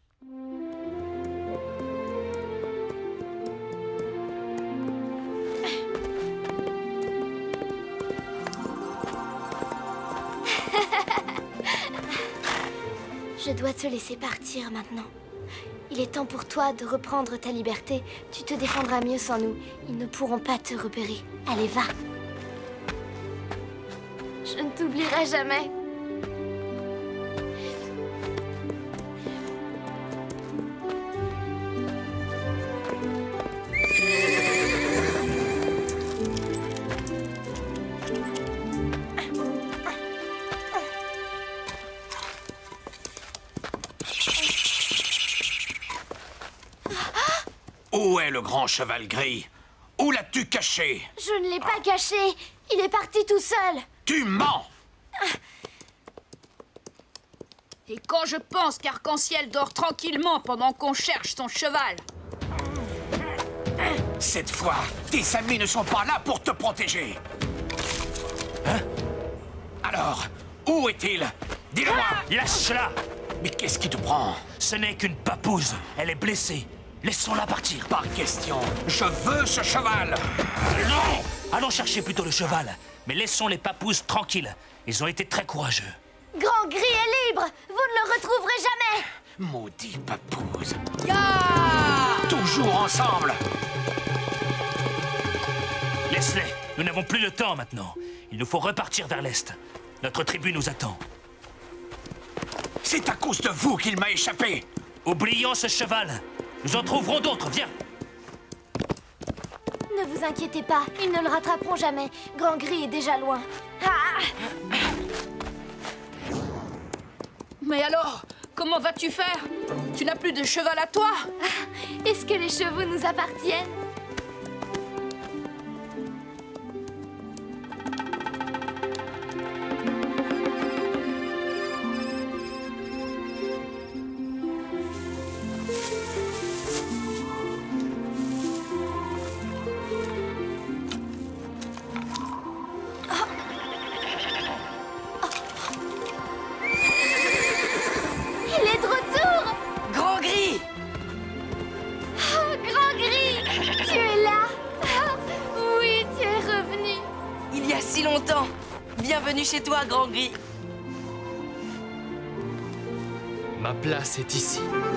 Speaker 7: Je dois te laisser partir maintenant. Il est temps pour toi de reprendre ta liberté. Tu te défendras mieux sans nous. Ils ne pourront pas te repérer. Allez, va. Je ne t'oublierai jamais.
Speaker 5: Où est le grand cheval gris? Où l'as-tu caché?
Speaker 7: Je ne l'ai pas caché. Il est parti tout seul.
Speaker 5: Tu mens!
Speaker 2: Et quand je pense qu'Arc-en-Ciel dort tranquillement pendant qu'on cherche son cheval.
Speaker 5: Cette fois, tes amis ne sont pas là pour te protéger. Hein? Alors, où est-il? Dis-le-moi!
Speaker 9: Lâche-la!
Speaker 5: Mais qu'est-ce qui te prend?
Speaker 9: Ce n'est qu'une papouze. Elle est blessée. Laissons-la partir.
Speaker 5: Pas question. Je veux ce cheval.
Speaker 9: Non! Allons chercher plutôt le cheval. Mais laissons les papouses tranquilles. Ils ont été très courageux.
Speaker 7: Grand Gris est libre. Vous ne le retrouverez jamais.
Speaker 5: Maudit papouze.
Speaker 3: Ya!
Speaker 5: toujours ensemble.
Speaker 9: Laisse-les. Nous n'avons plus le temps maintenant. Il nous faut repartir vers l'est. Notre tribu nous attend.
Speaker 5: C'est à cause de vous qu'il m'a échappé.
Speaker 9: Oublions ce cheval. Nous en trouverons d'autres. Viens.
Speaker 7: Ne vous inquiétez pas, ils ne le rattraperont jamais. Grand Gris est déjà loin. Ah!
Speaker 2: Mais alors, comment vas-tu faire? Tu n'as plus de cheval à toi?
Speaker 7: Est-ce que les chevaux nous appartiennent?
Speaker 3: Bienvenue chez toi, Grand Gris.
Speaker 10: Ma place est ici.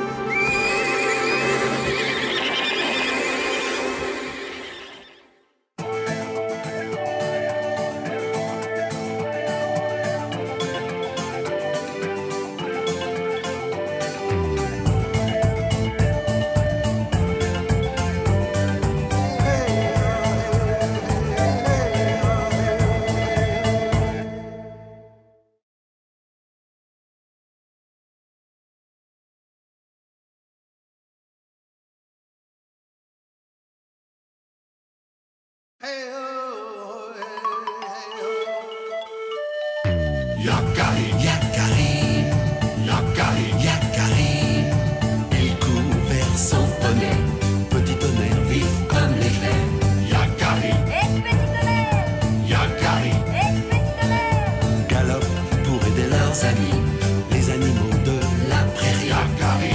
Speaker 1: Yakari, Yakari, Yakari, Yakari. Il court vers son poney, petit tonnerre vif comme l'éclair. Yakari, petit tonnerre, Yakari, petit tonnerre. Galope pour aider leurs amis, les animaux de la prairie. Yakari,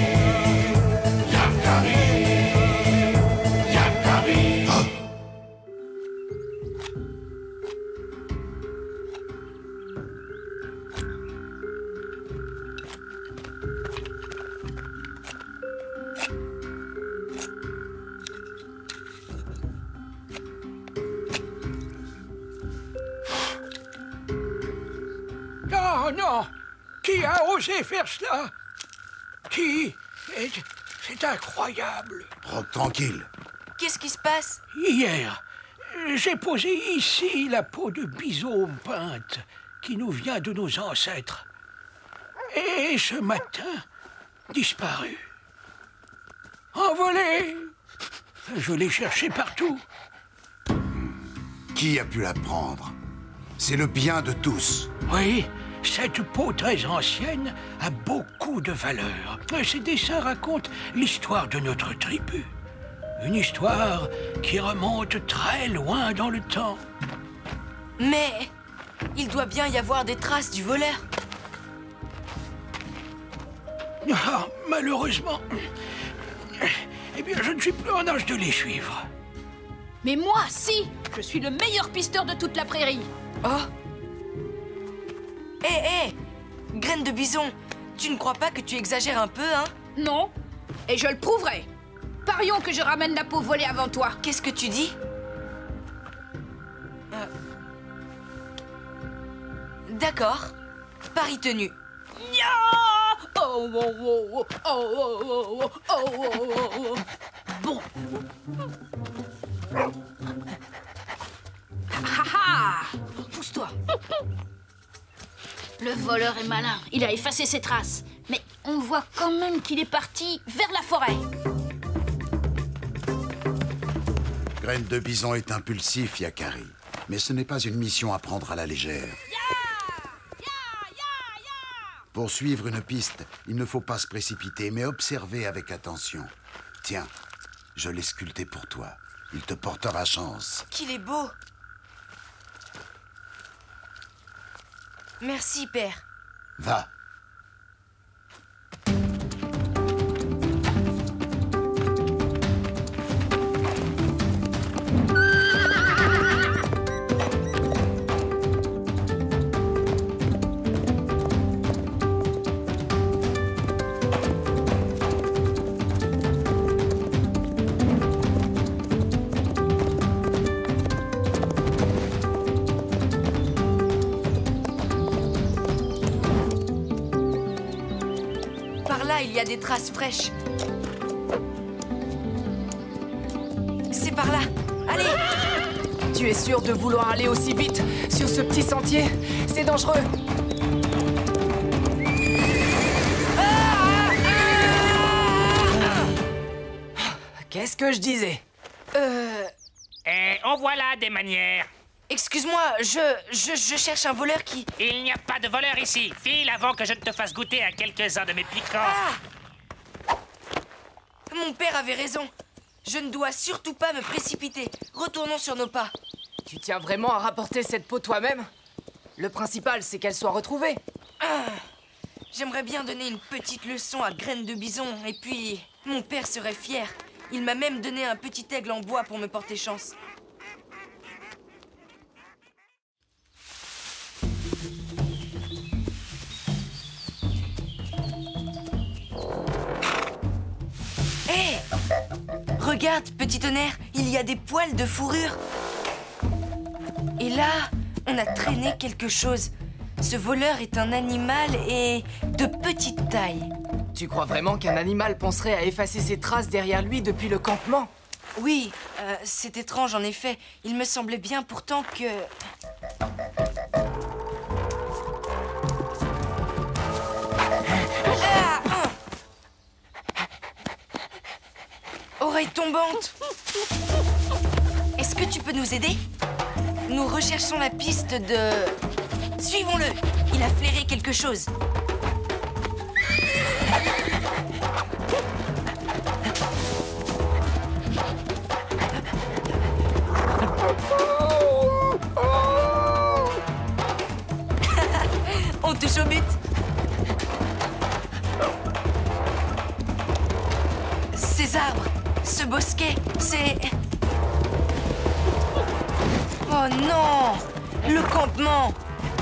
Speaker 1: Yakari, Yakari. Oh.
Speaker 5: Non, non. Qui a osé faire cela? Qui? C'est incroyable.
Speaker 12: Rock, tranquille.
Speaker 3: Qu'est-ce qui se passe?
Speaker 5: Hier, j'ai posé ici la peau de bison peinte qui nous vient de nos ancêtres. Et ce matin, disparu. Envolé. Je l'ai cherché partout.
Speaker 12: Qui a pu la prendre? C'est le bien de tous.
Speaker 5: Oui, cette peau très ancienne a beaucoup de valeur. Ces dessins racontent l'histoire de notre tribu. Une histoire qui remonte très loin dans le temps.
Speaker 3: Mais il doit bien y avoir des traces du voleur.
Speaker 5: Ah, malheureusement, eh bien, je ne suis plus en âge de les suivre.
Speaker 2: Mais moi, si! Je suis le meilleur pisteur de toute la prairie.
Speaker 3: Oh! Hé, Graine de bison, tu ne crois pas que tu exagères un peu, hein?
Speaker 2: Non, et je le prouverai. Parions que je ramène la peau volée avant toi.
Speaker 3: Qu'est-ce que tu dis? D'accord. Pari tenu.
Speaker 2: Bon. Ah, pousse-toi. Le voleur est malin. Il a effacé ses traces. Mais on voit quand même qu'il est parti vers la forêt.
Speaker 12: Graine de bison est impulsif, Yakari. Mais ce n'est pas une mission à prendre à la légère. Pour suivre une piste, il ne faut pas se précipiter, mais observer avec attention. Tiens, je l'ai sculpté pour toi. Il te portera chance.
Speaker 3: Qu'il est beau. Merci, père.
Speaker 12: Va.
Speaker 3: là, il y a des traces fraîches. C'est par là. Allez!
Speaker 10: Tu es sûr de vouloir aller aussi vite sur ce petit sentier? C'est dangereux. Qu'est-ce que je disais?
Speaker 13: En voilà des manières.
Speaker 3: Excuse-moi, je cherche un voleur qui...
Speaker 13: Il n'y a pas de voleur ici. File avant que je ne te fasse goûter à quelques-uns de mes piquants.
Speaker 3: Mon père avait raison. Je ne dois surtout pas me précipiter. Retournons sur nos pas.
Speaker 10: Tu tiens vraiment à rapporter cette peau toi-même? Le principal, c'est qu'elle soit retrouvée.
Speaker 3: J'aimerais bien donner une petite leçon à Graine de Bison, et puis mon père serait fier. Il m'a même donné un petit aigle en bois pour me porter chance. Hé! Regarde, petit tonnerre, il y a des poils de fourrure. Et là, on a traîné quelque chose. Ce voleur est un animal et de petite taille.
Speaker 10: Tu crois vraiment qu'un animal penserait à effacer ses traces derrière lui depuis le campement?
Speaker 3: Oui, c'est étrange en effet. Il me semblait bien pourtant que... Oreille tombante! Est-ce que tu peux nous aider? Nous recherchons la piste de... Suivons-le! Il a flairé quelque chose. On touche au but. Ces arbres, ce bosquet, c'est... Oh non! Le campement!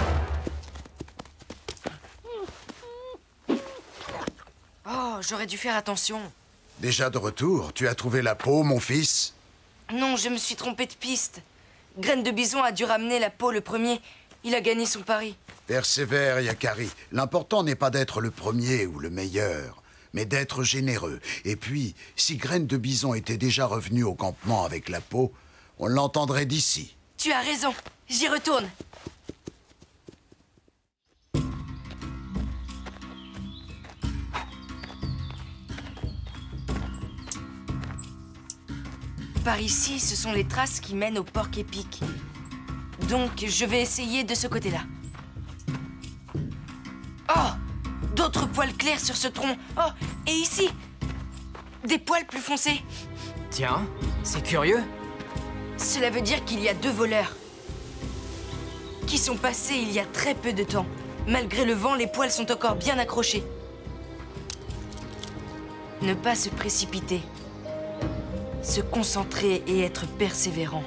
Speaker 3: Oh, j'aurais dû faire attention.
Speaker 12: Déjà de retour, tu as trouvé la peau, mon fils?
Speaker 3: Non, je me suis trompé de piste. Graine de Bison a dû ramener la peau le premier. Il a gagné son pari.
Speaker 12: Persévère, Yakari. L'important n'est pas d'être le premier ou le meilleur, mais d'être généreux. Et puis, si Graine de Bison était déjà revenu au campement avec la peau, on l'entendrait d'ici.
Speaker 3: Tu as raison. J'y retourne. Par ici, ce sont les traces qui mènent au porc épic. Donc, je vais essayer de ce côté-là. Oh! D'autres poils clairs sur ce tronc. Oh! Et ici! Des poils plus foncés.
Speaker 10: Tiens, c'est curieux.
Speaker 3: Cela veut dire qu'il y a 2 voleurs qui sont passés il y a très peu de temps. Malgré le vent, les poils sont encore bien accrochés. Ne pas se précipiter. Se concentrer et être persévérant.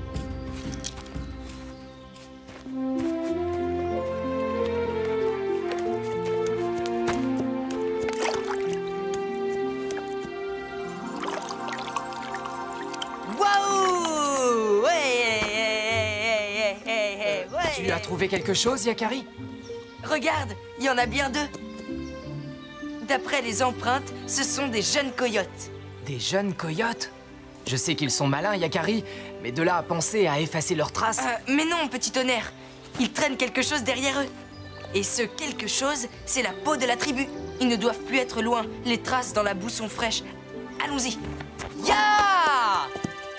Speaker 3: Waouh! Ouais!
Speaker 10: Tu as trouvé quelque chose, Yakari?
Speaker 3: Regarde, il y en a bien 2. D'après les empreintes, ce sont des jeunes coyotes.
Speaker 10: Des jeunes coyotes? Je sais qu'ils sont malins, Yakari, mais de là à penser à effacer leurs traces...
Speaker 3: Mais non, petit tonnerre. Ils traînent quelque chose derrière eux. Et ce quelque chose, c'est la peau de la tribu. Ils ne doivent plus être loin. Les traces dans la boue sont fraîches. Allons-y. Ya!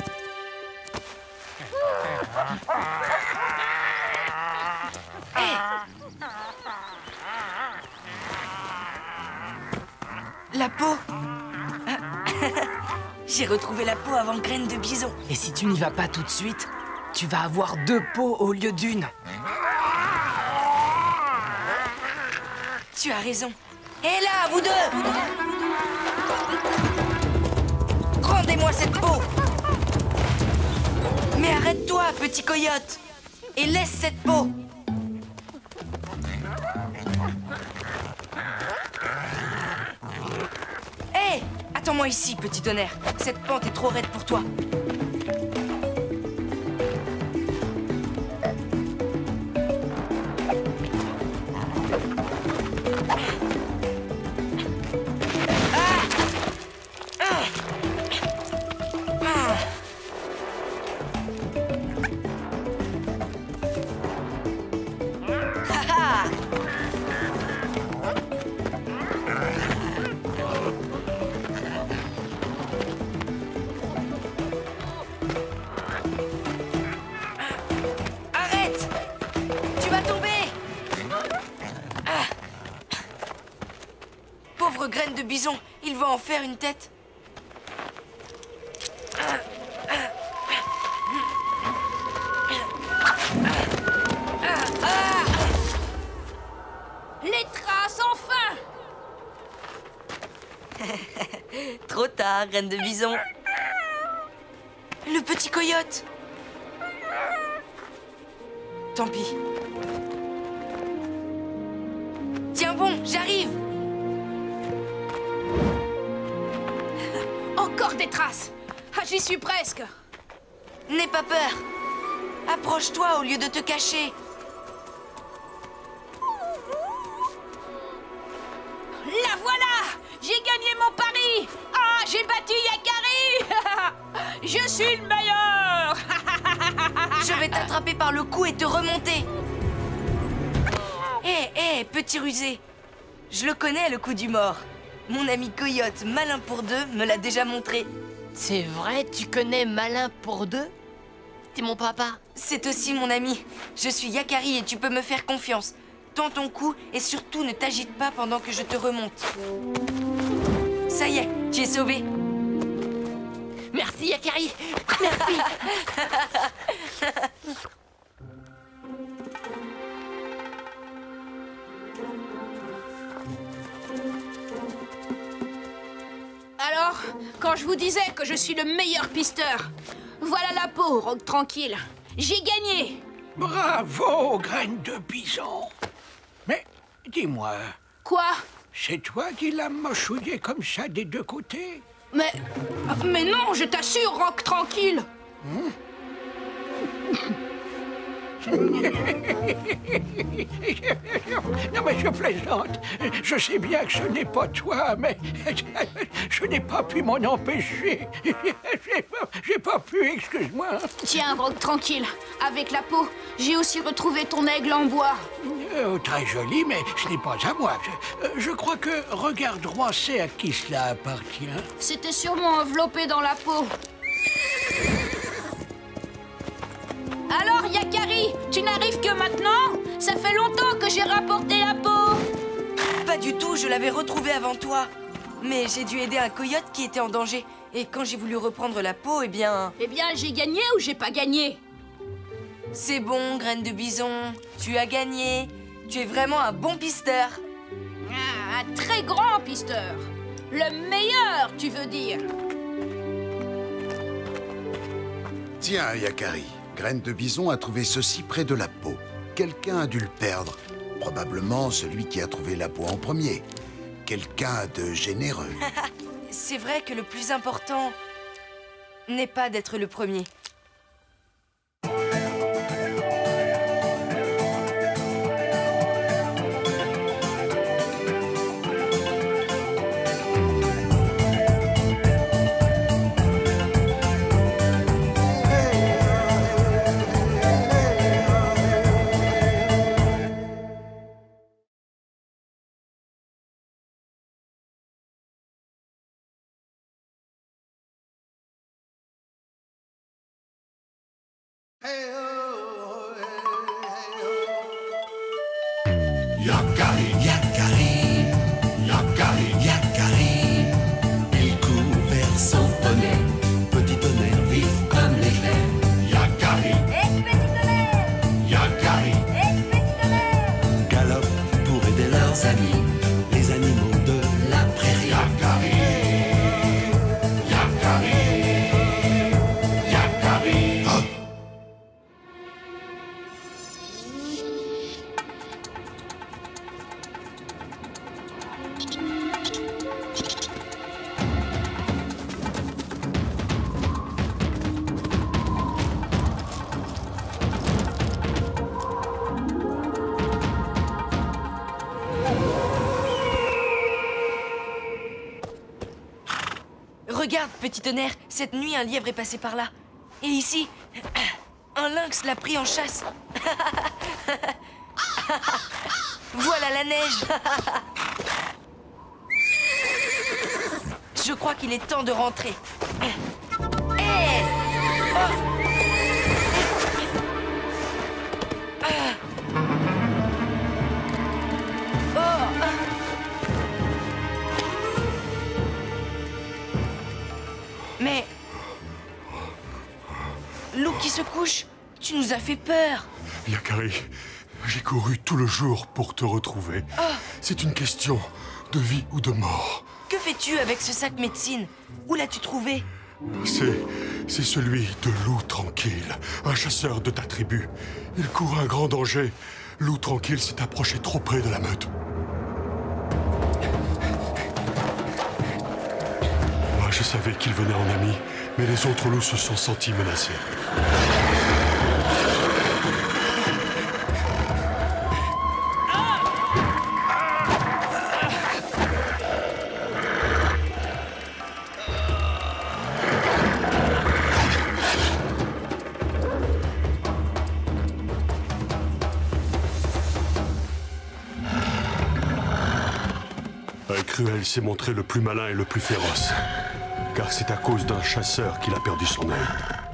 Speaker 3: Hey! La peau. J'ai retrouvé la peau avant Graine de Bison.
Speaker 10: Et si tu n'y vas pas tout de suite, tu vas avoir 2 peaux au lieu d'1.
Speaker 3: Tu as raison. Et là, vous 2! Rendez-moi cette peau! Mais arrête-toi, petit coyote! Et laisse cette peau! Hé! Attends-moi ici, petit tonnerre. Cette pente est trop raide pour toi. pauvre graine de bison, il va en faire une tête.
Speaker 2: Les traces, enfin!
Speaker 3: Trop tard, graine de bison. Le petit coyote. Tant pis. Tiens bon, j'arrive.
Speaker 2: Encore des traces! Ah, j'y suis presque!
Speaker 3: N'aie pas peur. Approche-toi au lieu de te cacher.
Speaker 2: La voilà! J'ai gagné mon pari! Ah, j'ai battu Yakari! Je suis le meilleur!
Speaker 3: Je vais t'attraper par le cou et te remonter. Hé, petit rusé. Je le connais, le coup du mort. Mon ami Coyote, malin pour deux, me l'a déjà montré.
Speaker 8: C'est vrai, tu connais Malin pour deux? T'es mon papa.
Speaker 3: C'est aussi mon ami. Je suis Yakari et tu peux me faire confiance. Tends ton cou et surtout ne t'agite pas pendant que je te remonte. Ça y est, tu es sauvé.
Speaker 8: Merci, Yakari. Merci.
Speaker 2: Alors, quand je vous disais que je suis le meilleur pisteur, voilà la peau, Rogue Tranquille. J'ai gagné!
Speaker 5: Bravo, graine de bison. Mais dis-moi...
Speaker 2: Quoi?
Speaker 5: C'est toi qui l'as mochouillé comme ça des deux côtés?
Speaker 2: Mais non, je t'assure, Rogue Tranquille.
Speaker 5: Non mais je plaisante. Je sais bien que ce n'est pas toi, mais je n'ai pas pu m'en empêcher. J'ai pas pu, excuse-moi.
Speaker 2: Tiens, Rogue Tranquille, avec la peau, j'ai aussi retrouvé ton aigle en bois.
Speaker 5: Très joli, mais ce n'est pas à moi. Je crois que Regard Droit sait à qui cela appartient.
Speaker 2: C'était sûrement enveloppé dans la peau. Alors, Yakari, tu n'arrives que maintenant? Ça fait longtemps que j'ai rapporté la peau.
Speaker 3: Pas du tout, je l'avais retrouvée avant toi. Mais j'ai dû aider un coyote qui était en danger. Et quand j'ai voulu reprendre la peau, eh bien...
Speaker 2: Eh bien, j'ai gagné ou j'ai pas gagné?
Speaker 3: C'est bon, graine de bison. Tu as gagné. Tu es vraiment un bon pisteur.
Speaker 2: Ah, un très grand pisteur. Le meilleur, tu veux dire?
Speaker 12: Tiens, Yakari. Graine de bison a trouvé ceci près de la peau. Quelqu'un a dû le perdre. Probablement celui qui a trouvé la peau en premier. Quelqu'un de généreux.
Speaker 3: C'est vrai que le plus important n'est pas d'être le premier.
Speaker 1: Yakari, Yakari, Yakari, Yakari. Il court vers son poney, petit tonnerre vif comme l'éclair. Yakari, petit tonnerre, Yakari, petit tonnerre. Galope pour aider leurs amis, les animaux de la prairie. Yakari, Yakari, Yakari. Oh.
Speaker 3: Regarde, petit tonnerre, cette nuit, un lièvre est passé par là. Et ici, un lynx l'a pris en chasse. Voilà la neige. Je crois qu'il est temps de rentrer. Hey! nous as fait peur.
Speaker 6: Yakari, j'ai couru tout le jour pour te retrouver.
Speaker 3: Oh.
Speaker 6: C'est une question de vie ou de mort.
Speaker 3: Que fais-tu avec ce sac médecine? Où l'as-tu trouvé?
Speaker 6: C'est celui de Loup Tranquille, un chasseur de ta tribu. Il court un grand danger. Loup Tranquille s'est approché trop près de la meute. Moi, je savais qu'il venait en ami, mais les autres loups se sont sentis menacés. Cruel s'est montré le plus malin et le plus féroce. Car c'est à cause d'un chasseur qu'il a perdu son œil.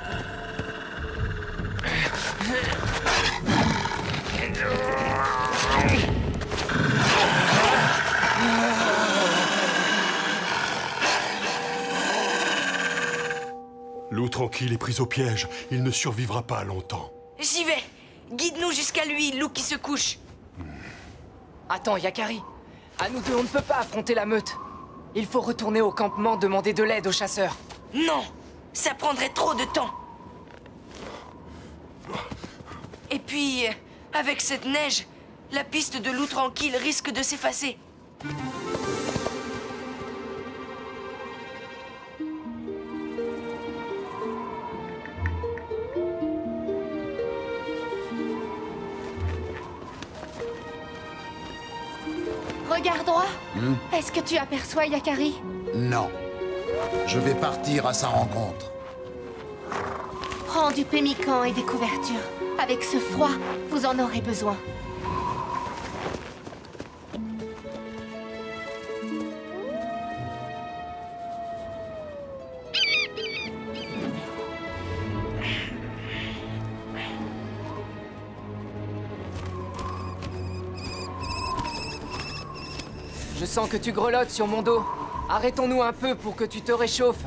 Speaker 6: Loup Tranquille est pris au piège. Il ne survivra pas longtemps.
Speaker 3: J'y vais. Guide-nous jusqu'à lui, loup qui se couche.
Speaker 10: Attends, Yakari. À nous deux, on ne peut pas affronter la meute. Il faut retourner au campement demander de l'aide aux chasseurs.
Speaker 3: Non, ça prendrait trop de temps. Et puis, avec cette neige, la piste de Loup Tranquille risque de s'effacer.
Speaker 7: Regarde droit. Est-ce que tu aperçois Yakari?
Speaker 12: Non. Je vais partir à sa rencontre.
Speaker 7: Prends du pémican et des couvertures. Avec ce froid, vous en aurez besoin.
Speaker 10: Je sens que tu grelottes sur mon dos. Arrêtons-nous un peu pour que tu te réchauffes.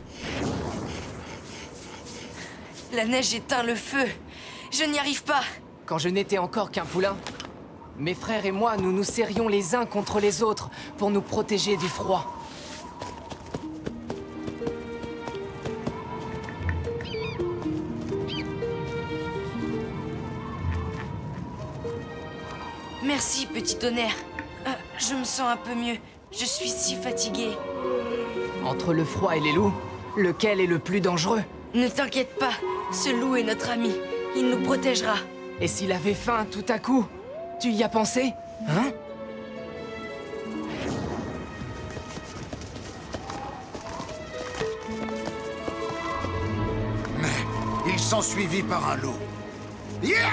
Speaker 3: La neige éteint le feu. Je n'y arrive pas.
Speaker 10: Quand je n'étais encore qu'un poulain, mes frères et moi, nous nous serrions les uns contre les autres pour nous protéger du froid.
Speaker 3: Merci, petit tonnerre. Je me sens un peu mieux. Je suis si fatiguée.
Speaker 10: Entre le froid et les loups, lequel est le plus dangereux?
Speaker 3: Ne t'inquiète pas, ce loup est notre ami. Il nous protégera.
Speaker 10: Et s'il avait faim tout à coup? Tu y as pensé? Hein?
Speaker 12: Mais ils sont suivis par un loup. Yeah!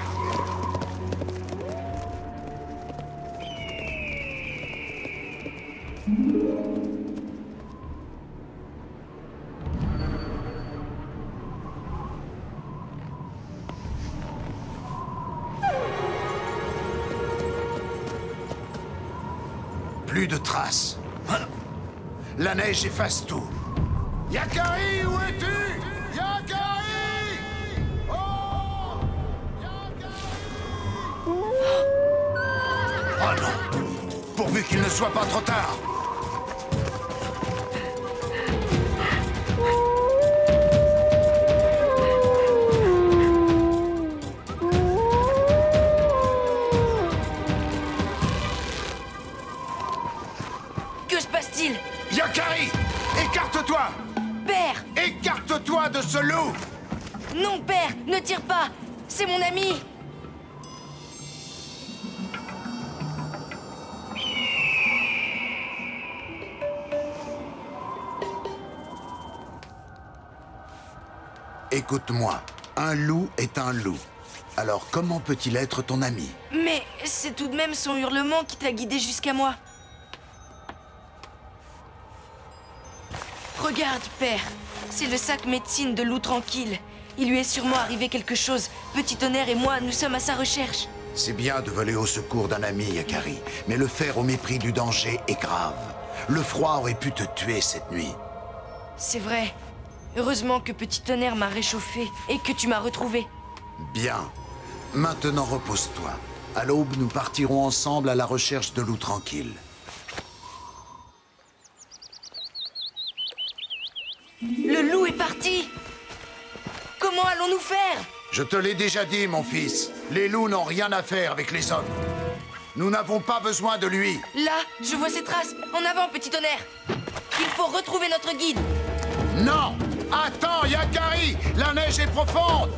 Speaker 12: Plus de traces. La neige efface tout. Yakari, où es-tu? Yakari! Oh! Oh non! Pourvu qu'il ne soit pas trop tard!
Speaker 3: Que se passe-t-il?
Speaker 12: Yakari! Écarte-toi!
Speaker 3: Père!
Speaker 12: Écarte-toi de ce loup!
Speaker 3: Non, père! Ne tire pas! C'est mon ami!
Speaker 12: Écoute-moi, un loup est un loup. Alors comment peut-il être ton ami?
Speaker 3: Mais c'est tout de même son hurlement qui t'a guidé jusqu'à moi. Regarde, père. C'est le sac médecine de Loup Tranquille. Il lui est sûrement arrivé quelque chose. Petit Tonnerre et moi, nous sommes à sa recherche.
Speaker 12: C'est bien de voler au secours d'un ami, Yakari, mais le faire au mépris du danger est grave. Le froid aurait pu te tuer cette nuit.
Speaker 3: C'est vrai. Heureusement que Petit Tonnerre m'a réchauffé et que tu m'as retrouvé.
Speaker 12: Bien. Maintenant, repose-toi. À l'aube, nous partirons ensemble à la recherche de loups tranquilles.
Speaker 3: Le loup est parti! Comment allons-nous faire?
Speaker 12: Je te l'ai déjà dit, mon fils. Les loups n'ont rien à faire avec les hommes. Nous n'avons pas besoin de lui.
Speaker 3: Là, je vois ses traces. En avant, petit tonnerre. Il faut retrouver notre guide.
Speaker 12: Non! Attends, Yakari! La neige est profonde!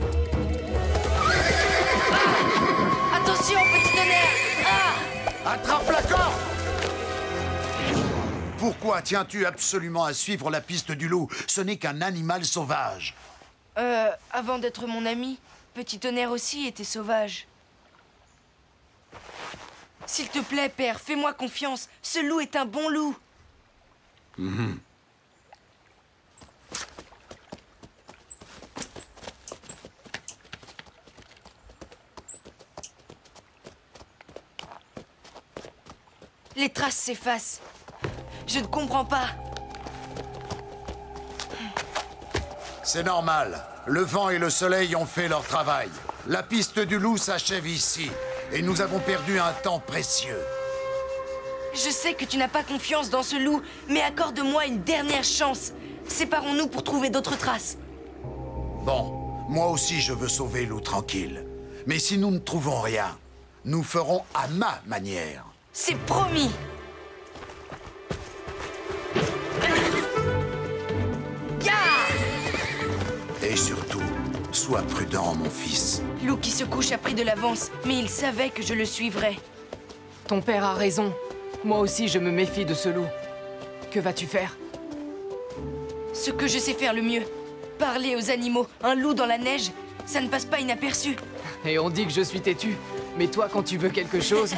Speaker 3: Ah! Attention, petit tonnerre! Ah!
Speaker 12: Attrape la corde! Pourquoi tiens-tu absolument à suivre la piste du loup? Ce n'est qu'un animal sauvage.
Speaker 3: Avant d'être mon ami, petit tonnerre aussi était sauvage. S'il te plaît, père, fais-moi confiance. Ce loup est un bon loup. Les traces s'effacent. Je ne comprends pas.
Speaker 12: C'est normal. Le vent et le soleil ont fait leur travail. La piste du loup s'achève ici. Et nous avons perdu un temps précieux.
Speaker 3: Je sais que tu n'as pas confiance dans ce loup, mais accorde-moi une dernière chance. Séparons-nous pour trouver d'autres traces.
Speaker 12: Bon, moi aussi je veux sauver loup tranquille. Mais si nous ne trouvons rien, nous ferons à ma manière.
Speaker 3: C'est promis.
Speaker 12: Et surtout, sois prudent, mon fils.
Speaker 3: Loup qui se couche a pris de l'avance, mais il savait que je le suivrais.
Speaker 10: Ton père a raison. Moi aussi, je me méfie de ce loup. Que vas-tu faire?
Speaker 3: Ce que je sais faire le mieux. Parler aux animaux. Un loup dans la neige, ça ne passe pas inaperçu.
Speaker 10: Et on dit que je suis têtu. Mais toi, quand tu veux quelque chose...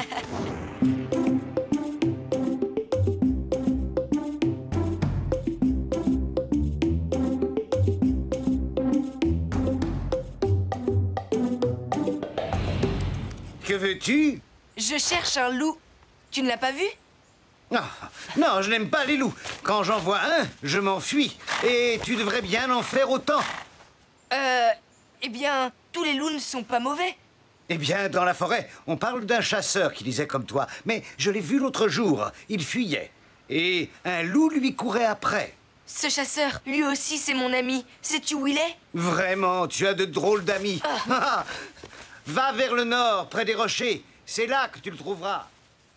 Speaker 4: Que veux-tu?
Speaker 3: Je cherche un loup. Tu ne l'as pas vu?
Speaker 4: Ah, non, je n'aime pas les loups. Quand j'en vois un, je m'enfuis. Et tu devrais bien en faire autant.
Speaker 3: Eh bien, tous les loups ne sont pas mauvais.
Speaker 4: Eh bien, dans la forêt, on parle d'un chasseur qui disait comme toi. Mais je l'ai vu l'autre jour. Il fuyait. Et un loup lui courait après.
Speaker 3: Ce chasseur, lui aussi, c'est mon ami. Sais-tu où il est?
Speaker 4: Vraiment, tu as de drôles d'amis. Va vers le nord, près des rochers. C'est là que tu le trouveras.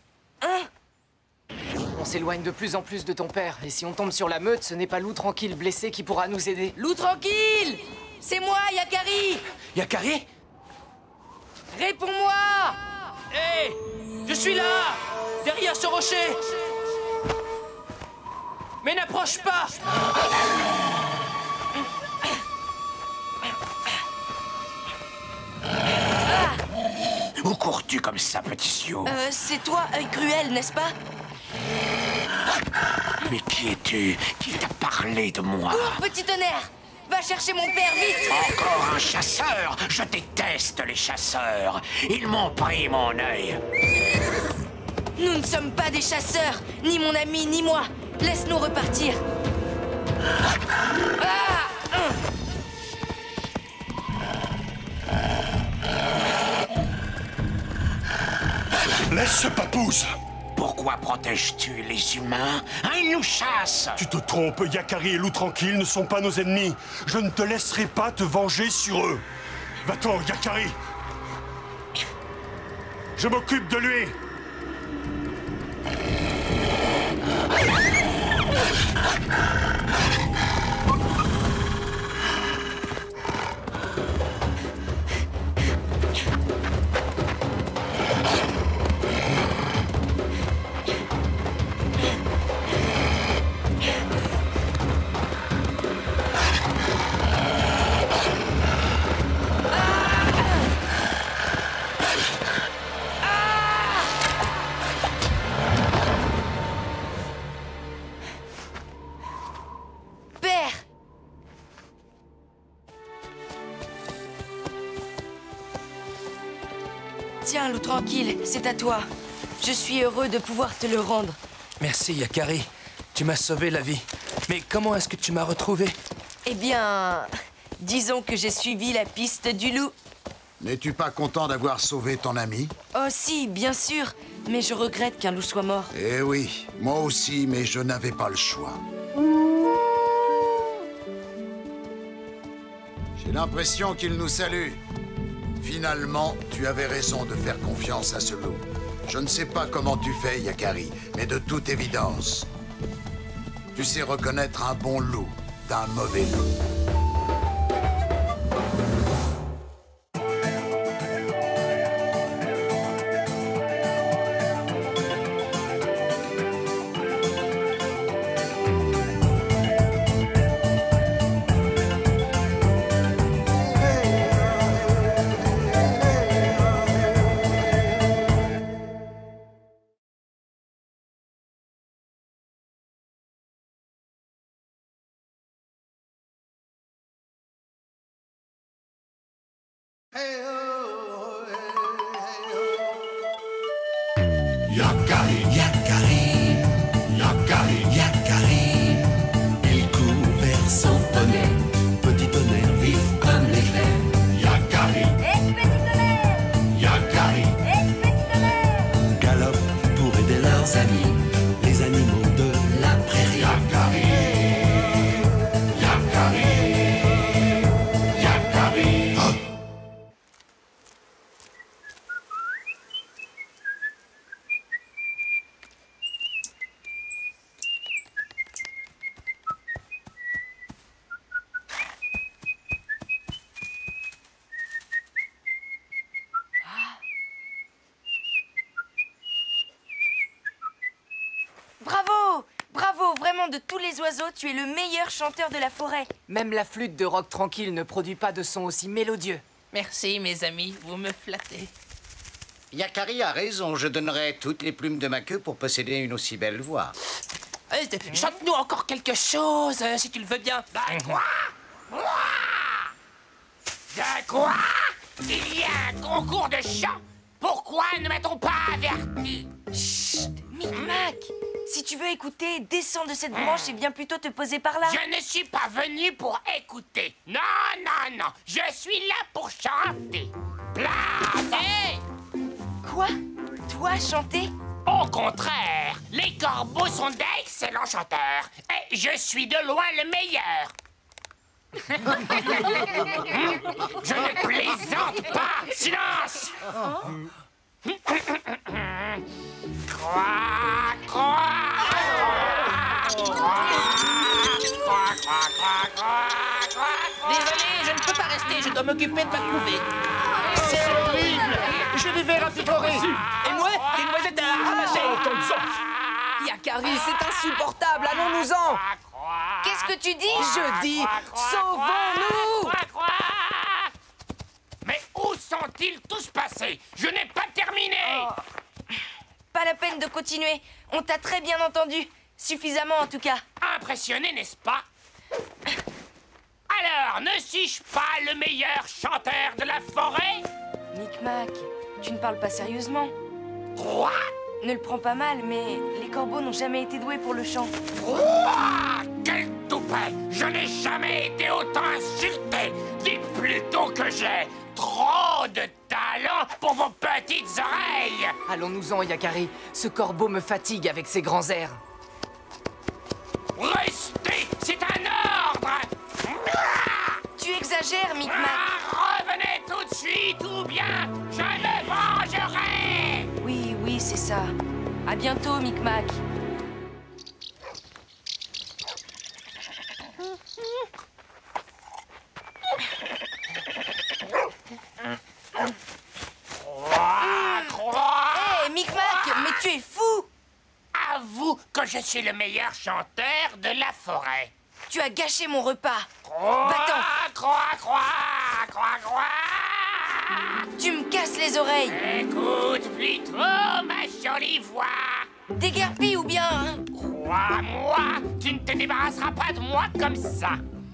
Speaker 10: On s'éloigne de plus en plus de ton père. Et si on tombe sur la meute, ce n'est pas Loup Tranquille blessé qui pourra nous aider.
Speaker 3: Loup Tranquille! C'est moi, Yakari!
Speaker 9: Yakari?
Speaker 3: Réponds-moi!
Speaker 9: Hé! Je suis là! Derrière ce rocher! Mais n'approche pas!
Speaker 5: Où cours-tu comme ça, petit Sio?
Speaker 3: C'est toi, œil cruel, n'est-ce pas?
Speaker 5: Mais qui es-tu? Qui t'a parlé de moi?
Speaker 3: Cours, petit tonnerre! Va chercher mon père, vite!
Speaker 5: Encore un chasseur? Je déteste les chasseurs. Ils m'ont pris mon œil.
Speaker 3: Nous ne sommes pas des chasseurs, ni mon ami, ni moi. Laisse-nous repartir.
Speaker 6: Laisse ce papouze!
Speaker 5: Pourquoi protèges-tu les humains? Ils nous chassent!
Speaker 6: Tu te trompes, Yakari et Loup Tranquille ne sont pas nos ennemis. Je ne te laisserai pas te venger sur eux. Va-t'en, Yakari! Je m'occupe de lui!
Speaker 3: Tiens, Loup Tranquille, c'est à toi. Je suis heureux de pouvoir te le rendre.
Speaker 9: Merci, Yakari. Tu m'as sauvé la vie. Mais comment est-ce que tu m'as retrouvé?
Speaker 3: Eh bien, disons que j'ai suivi la piste du loup.
Speaker 12: N'es-tu pas content d'avoir sauvé ton ami?
Speaker 3: Oh si, bien sûr. Mais je regrette qu'un loup soit mort.
Speaker 12: Eh oui, moi aussi, mais je n'avais pas le choix. J'ai l'impression qu'il nous salue. Finalement, tu avais raison de faire confiance à ce loup. Je ne sais pas comment tu fais, Yakari, mais de toute évidence, tu sais reconnaître un bon loup d'un mauvais loup.
Speaker 1: Yakari, Yakari, Yakari, Yakari. Il court vers son poney, petit tonnerre vif comme l'éclair. Yakari, petit tonnerre, Yakari, petit tonnerre. Galope pour aider leurs amis, les animaux de la prairie. Yakari, Yakari, Yakari. Oh.
Speaker 3: Bravo! Bravo! Vraiment, de tous les oiseaux, tu es le meilleur chanteur de la forêt.
Speaker 10: Même la flûte de rock tranquille ne produit pas de son aussi mélodieux.
Speaker 8: Merci, mes amis, vous me flattez.
Speaker 15: Yakari a raison, je donnerais toutes les plumes de ma queue pour posséder une aussi belle voix.
Speaker 8: Chante-nous encore quelque chose, si tu le veux bien.
Speaker 13: Quoi? De quoi? Il y a un concours de chant? Pourquoi ne m'a-t-on pas averti?
Speaker 3: Chut! Micmac! Si tu veux écouter, descends de cette branche et viens plutôt te poser par là.
Speaker 13: Je ne suis pas venu pour écouter. Non, non, non. Je suis là pour chanter. Placez!
Speaker 3: Quoi? Toi chanter?
Speaker 13: Au contraire, les corbeaux sont d'excellents chanteurs. Et je suis de loin le meilleur. Je ne plaisante pas. Silence! Croix,
Speaker 8: Désolé, je ne peux pas rester, je dois m'occuper de ma couvée.
Speaker 11: C'est horrible! Je vais vers Apicori!
Speaker 8: Et moi, des noisettes à ramasser.
Speaker 10: Yakari, c'est insupportable, allons-nous-en!
Speaker 3: Qu'est-ce que tu dis?
Speaker 10: Je dis, sauvons-nous!
Speaker 13: Mais où sont-ils tous passés? Je n'ai pas terminé!
Speaker 3: Pas la peine de continuer. On t'a très bien entendu. Suffisamment, en tout cas.
Speaker 13: Impressionné, n'est-ce pas? Alors, ne suis-je pas le meilleur chanteur de la forêt?
Speaker 3: Micmac, tu ne parles pas sérieusement.
Speaker 13: Quoi?
Speaker 3: Ne le prends pas mal, mais les corbeaux n'ont jamais été doués pour le chant.
Speaker 13: Quoi? Quel toupet! Je n'ai jamais été autant insulté! Dites plutôt que j'ai trop de talent pour vos petites oreilles!
Speaker 10: Allons-nous-en, Yakari. Ce corbeau me fatigue avec ses grands airs.
Speaker 13: Restez! C'est un ordre!
Speaker 3: Tu exagères, Micmac.
Speaker 13: Revenez tout de suite ou bien je me vengerai!
Speaker 3: Oui, oui, c'est ça. À bientôt, Micmac. Hé, Micmac, mais tu es fou!
Speaker 13: Avoue que je suis le meilleur chanteur de la forêt.
Speaker 3: Tu as gâché mon repas.
Speaker 13: Va-t'en. Croix.
Speaker 3: Tu me casses les oreilles.
Speaker 13: Écoute plutôt ma jolie voix.
Speaker 3: Déguerpis ou bien, hein?
Speaker 13: Crois-moi, tu ne te débarrasseras pas de moi comme ça.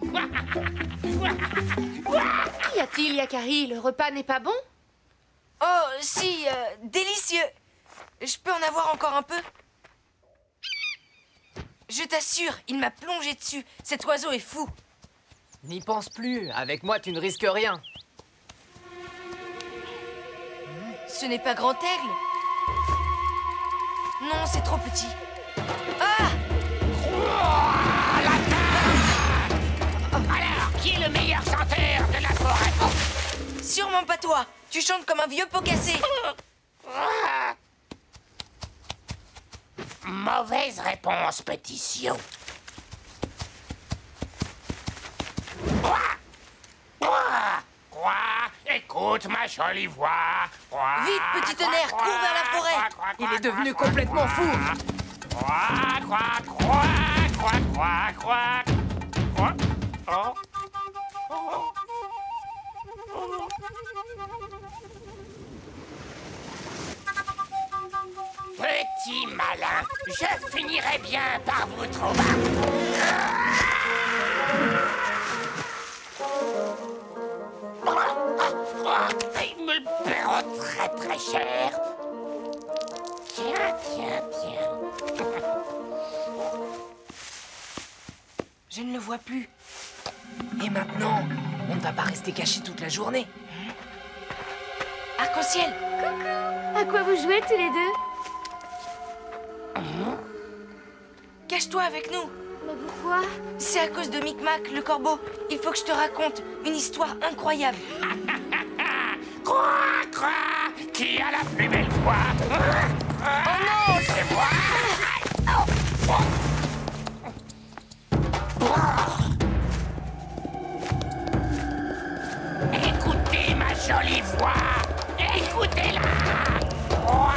Speaker 16: Qu'y a-t-il, Yakari? Le repas n'est pas bon?
Speaker 3: Oh, si, délicieux. Je peux en avoir encore un peu? Je t'assure, il m'a plongé dessus. Cet oiseau est fou.
Speaker 10: N'y pense plus. Avec moi, tu ne risques rien.
Speaker 3: Ce n'est pas Grand Aigle. Non, c'est trop petit. Ah!
Speaker 13: Alors, qui est le meilleur chanteur de la forêt?
Speaker 3: Sûrement pas toi. Tu chantes comme un vieux pot cassé.
Speaker 13: Mauvaise réponse, petit Sio. Écoute ma jolie voix.
Speaker 3: Vite, petit tonnerre, cours vers la forêt.
Speaker 10: Il est devenu complètement fou.
Speaker 13: Petit malin, je finirai bien par vous trouver. Ils me le paieront très très cher. Tiens.
Speaker 3: Je ne le vois plus.
Speaker 10: Et maintenant, on ne va pas rester caché toute la journée.
Speaker 3: Arc-en-ciel.
Speaker 7: Coucou. À quoi vous jouez tous les deux?
Speaker 3: Cache-toi avec nous.
Speaker 7: Mais pourquoi?
Speaker 3: C'est à cause de Micmac, le corbeau. Il faut que je te raconte une histoire incroyable.
Speaker 13: Quoi? Qui a la plus belle voix?
Speaker 3: Oh non!
Speaker 13: C'est moi! Écoutez ma jolie voix! Écoutez-la! Quoi?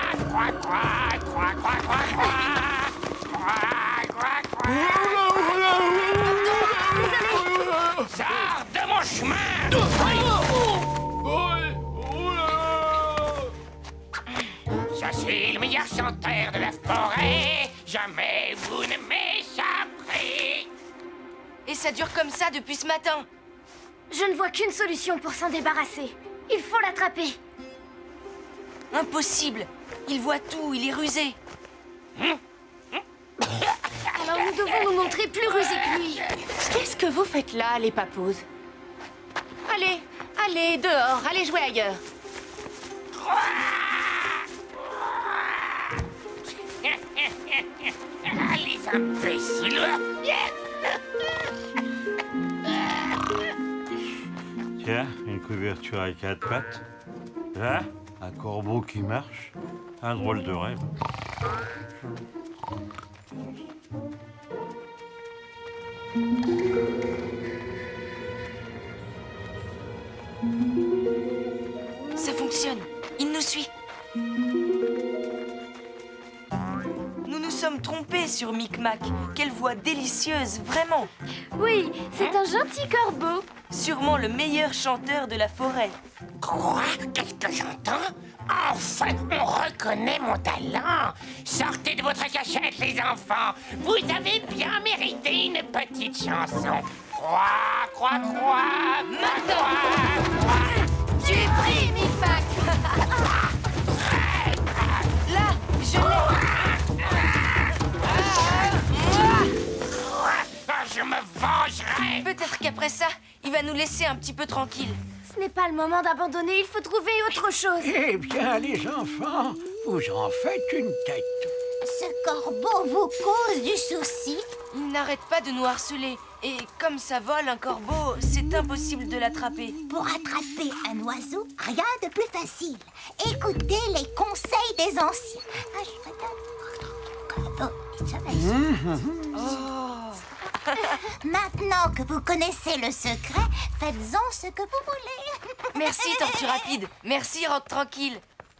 Speaker 13: Sors de mon chemin! Je suis le meilleur chanteur de la forêt. Jamais vous ne m'échapperez.
Speaker 3: Et ça dure comme ça depuis ce matin.
Speaker 7: Je ne vois qu'une solution pour s'en débarrasser. Il faut l'attraper.
Speaker 3: Impossible. Il voit tout, il est rusé.
Speaker 7: Alors nous devons nous montrer plus rusés que lui.
Speaker 8: Qu'est-ce que vous faites là, les papous? Allez, dehors, allez jouer ailleurs.
Speaker 13: Les imbéciles.
Speaker 17: Tiens, une couverture à 4 pattes. Là, un corbeau qui marche. Un drôle de rêve.
Speaker 3: Ça fonctionne. Il nous suit. Nous nous sommes trompés sur Micmac. Quelle voix délicieuse, vraiment.
Speaker 7: Oui, c'est un gentil corbeau.
Speaker 3: Sûrement le meilleur chanteur de la forêt.
Speaker 13: Quoi? Qu'est-ce que j'entends? Enfin, on reconnaît mon talent. Sortez de votre cachette, les enfants. Vous avez bien mérité une petite chanson. Quoi?
Speaker 3: Maintenant! Tu es pris, Micmac. Là, je l'ai.
Speaker 13: Je me vengerai.
Speaker 3: Peut-être qu'après ça, il va nous laisser un petit peu tranquille.
Speaker 7: Ce n'est pas le moment d'abandonner, il faut trouver autre chose.
Speaker 5: Eh bien, les enfants, vous en faites une tête.
Speaker 18: Ce corbeau vous cause du souci?
Speaker 3: Il n'arrête pas de nous harceler. Et comme ça vole un corbeau, c'est impossible de l'attraper.
Speaker 18: Pour attraper un oiseau, rien de plus facile. Écoutez les conseils des anciens. Maintenant que vous connaissez le secret, faites-en ce que vous voulez.
Speaker 3: Merci, Tortue Rapide. Merci, Rock Tranquille.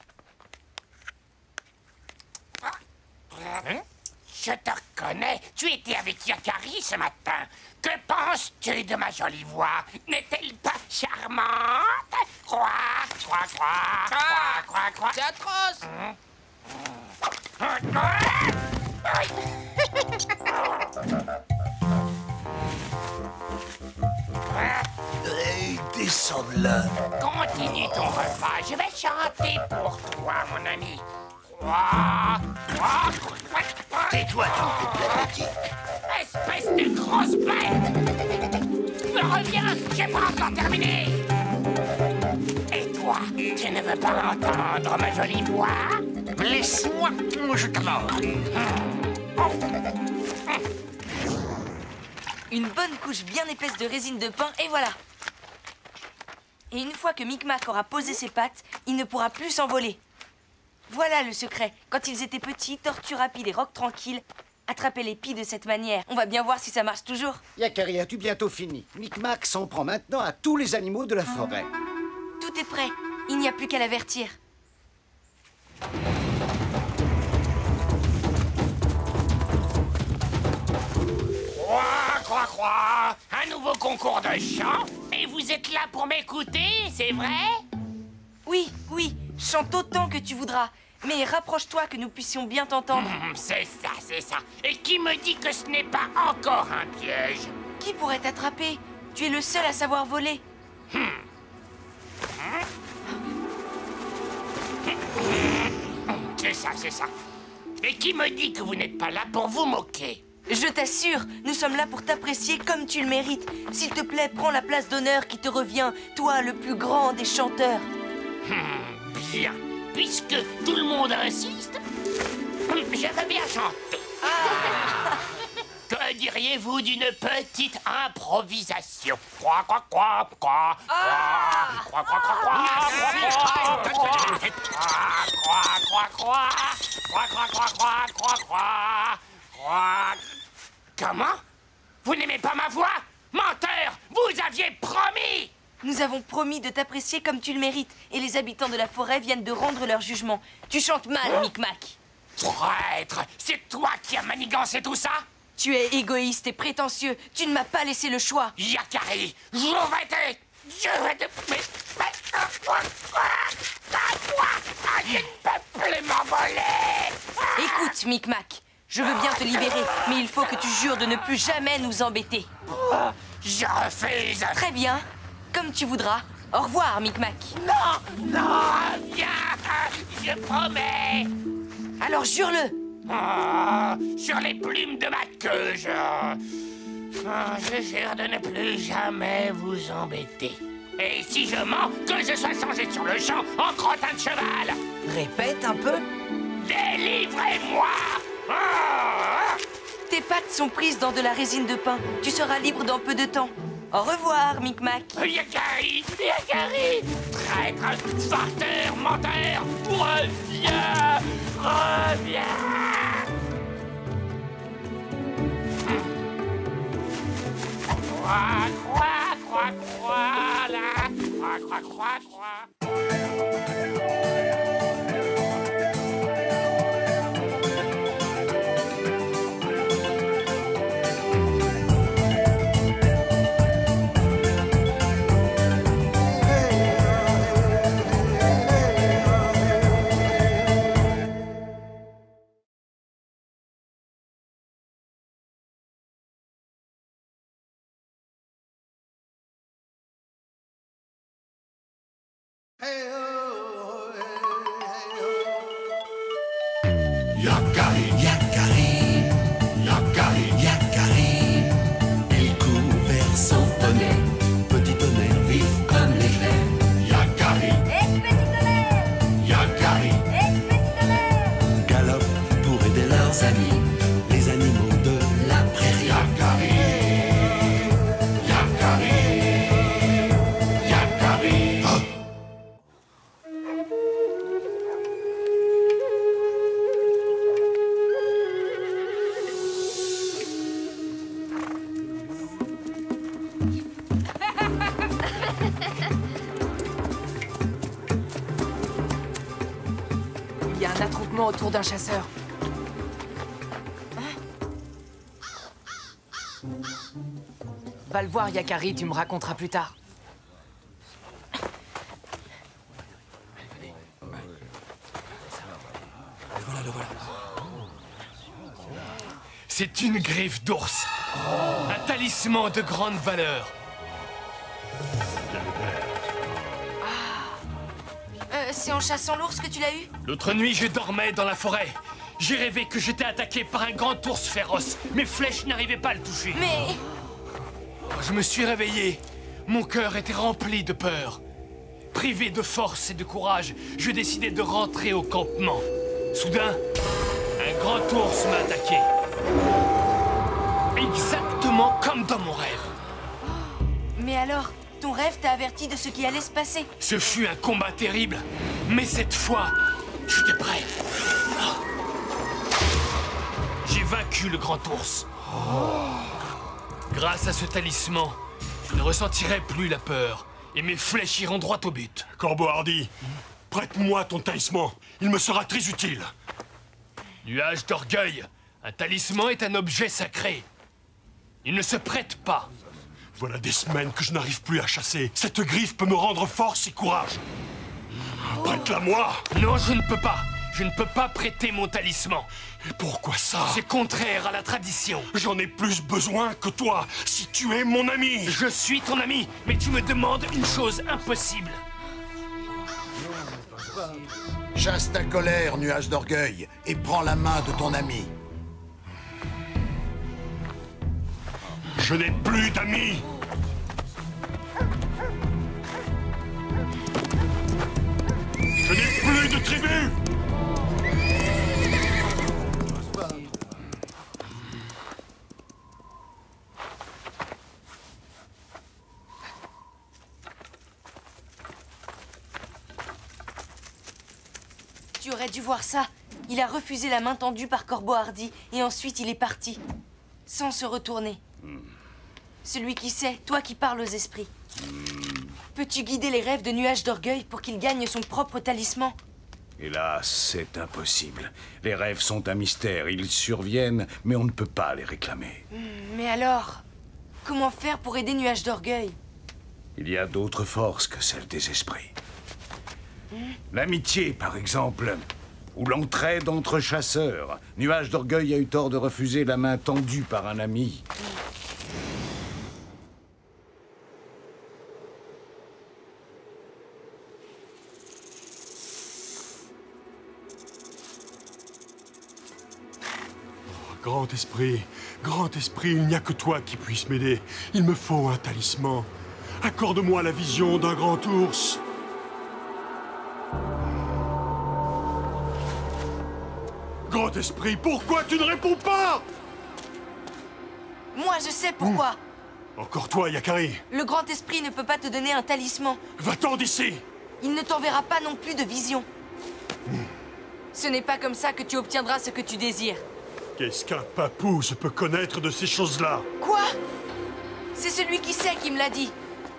Speaker 13: Je te reconnais. Tu étais avec Yakari ce matin. Que penses-tu de ma jolie voix? N'est-elle pas charmante? Quoi?
Speaker 8: C'est atroce.
Speaker 12: Hey, descends de là.
Speaker 13: Continue ton repas. Je vais chanter pour toi, mon ami.
Speaker 12: Tais-toi, ton petit.
Speaker 13: Espèce de grosse bête! Reviens, j'ai pas encore terminé! Et toi, tu ne veux pas entendre ma jolie voix? Laisse-moi, je t'amorce.
Speaker 3: Une bonne couche bien épaisse de résine de pin, et voilà. Et une fois que Micmac aura posé ses pattes, il ne pourra plus s'envoler. Voilà le secret. Quand ils étaient petits, Tortue Rapide et Roc Tranquille attrapaient les pies de cette manière. On va bien voir si ça marche toujours.
Speaker 15: Yakari, as-tu bientôt fini? Micmac s'en prend maintenant à tous les animaux de la forêt.
Speaker 3: Tout est prêt. Il n'y a plus qu'à l'avertir.
Speaker 13: Croix, un nouveau concours de chant? Et vous êtes là pour m'écouter, c'est vrai?
Speaker 3: Oui, chante autant que tu voudras. Mais rapproche-toi que nous puissions bien t'entendre.
Speaker 13: C'est ça. Et qui me dit que ce n'est pas encore un piège?
Speaker 3: Qui pourrait t'attraper? Tu es le seul à savoir voler.
Speaker 13: C'est ça. Et qui me dit que vous n'êtes pas là pour vous moquer?
Speaker 3: Je t'assure, nous sommes là pour t'apprécier comme tu le mérites. S'il te plaît, prends la place d'honneur qui te revient, toi, le plus grand des chanteurs.
Speaker 13: Bien, puisque tout le monde insiste, je veux bien chanter. Que diriez-vous d'une petite improvisation? Croix. Comment? Vous n'aimez pas ma voix? Menteur! Vous aviez promis!
Speaker 3: Nous avons promis de t'apprécier comme tu le mérites. Et les habitants de la forêt viennent de rendre leur jugement. Tu chantes mal, Micmac.
Speaker 13: Traître! C'est toi qui as manigancé tout ça?
Speaker 3: Tu es égoïste et prétentieux. Tu ne m'as pas laissé le choix.
Speaker 13: Yakari, je vais te... Je ne peux plus m'envoler!
Speaker 3: Écoute, Micmac. Je veux bien te libérer, mais il faut que tu jures de ne plus jamais nous embêter.
Speaker 13: Je refuse.
Speaker 3: Très bien. Comme tu voudras. Au revoir, Micmac.
Speaker 13: Non, viens. Je promets.
Speaker 3: Alors jure-le.
Speaker 13: Sur les plumes de ma queue, je jure de ne plus jamais vous embêter. Et si je mens, que je sois changé sur le champ en crottin de cheval.
Speaker 10: Répète un peu.
Speaker 13: Délivrez-moi!
Speaker 3: Tes pattes sont prises dans de la résine de pin. Tu seras libre dans peu de temps. Au revoir, Micmac.
Speaker 13: Yakari! Traître, farceur, menteur! Reviens! Croix.
Speaker 1: Yakari, il court vers son poney. Petit tonnerre vif comme l'éclair. Yakari, Yakari, galope pour aider leurs amis, les animaux de la prairie. Yakari.
Speaker 10: Il y a un attroupement autour d'un chasseur. Va le voir, Yakari, tu me raconteras plus tard.
Speaker 11: Le voilà. C'est une griffe d'ours. Un talisman de grande valeur.
Speaker 3: C'est en chassant l'ours que tu l'as eu?
Speaker 11: L'autre nuit, je dormais dans la forêt. J'ai rêvé que j'étais attaqué par un grand ours féroce. Mes flèches n'arrivaient pas à le toucher.
Speaker 3: Mais...
Speaker 11: Je me suis réveillé. Mon cœur était rempli de peur. Privé de force et de courage, je décidai de rentrer au campement. Soudain, un grand ours m'a attaqué. Exactement comme dans mon rêve.
Speaker 3: Mais alors, ton rêve t'a averti de ce qui allait se passer.
Speaker 11: Ce fut un combat terrible, mais cette fois, j'étais prêt. J'ai vaincu le grand ours. Grâce à ce talisman, je ne ressentirai plus la peur et mes flèches iront droit au but.
Speaker 6: Corbeau hardi, prête-moi ton talisman. Il me sera très utile.
Speaker 11: Nuage d'orgueil, un talisman est un objet sacré. Il ne se prête pas.
Speaker 6: Voilà des semaines que je n'arrive plus à chasser. Cette griffe peut me rendre force et courage. Prête-la-moi.
Speaker 11: Non, je ne peux pas. Je ne peux pas prêter mon talisman.
Speaker 6: Et pourquoi ça?
Speaker 11: C'est contraire à la tradition.
Speaker 6: J'en ai plus besoin que toi, si tu es mon ami.
Speaker 11: Je suis ton ami, mais tu me demandes une chose impossible.
Speaker 12: Chasse ta colère, nuage d'orgueil, et prends la main de ton ami.
Speaker 6: Je n'ai plus d'amis. Je n'ai plus de tribu.
Speaker 3: Tu aurais dû voir ça. Il a refusé la main tendue par Corbeau hardi et ensuite il est parti. Sans se retourner. Celui qui sait, toi qui parles aux esprits. Peux-tu guider les rêves de Nuage d'orgueil pour qu'il gagne son propre talisman?
Speaker 4: Hélas, c'est impossible. Les rêves sont un mystère. Ils surviennent, mais on ne peut pas les réclamer.
Speaker 3: Mais alors, comment faire pour aider Nuage d'orgueil?
Speaker 4: Il y a d'autres forces que celles des esprits. L'amitié, par exemple, ou l'entraide entre chasseurs. Nuage d'orgueil a eu tort de refuser la main tendue par un ami.
Speaker 6: Grand esprit, il n'y a que toi qui puisse m'aider. Il me faut un talisman. Accorde-moi la vision d'un grand ours. Grand esprit, pourquoi tu ne réponds pas?
Speaker 3: Moi, je sais pourquoi.
Speaker 6: Encore toi, Yakari.
Speaker 3: Le grand esprit ne peut pas te donner un talisman.
Speaker 6: Va-t'en d'ici.
Speaker 3: Il ne t'enverra pas non plus de vision. Ce n'est pas comme ça que tu obtiendras ce que tu désires.
Speaker 6: Qu'est-ce qu'un papouze peut connaître de ces choses-là?
Speaker 3: Quoi? C'est celui qui sait qui me l'a dit.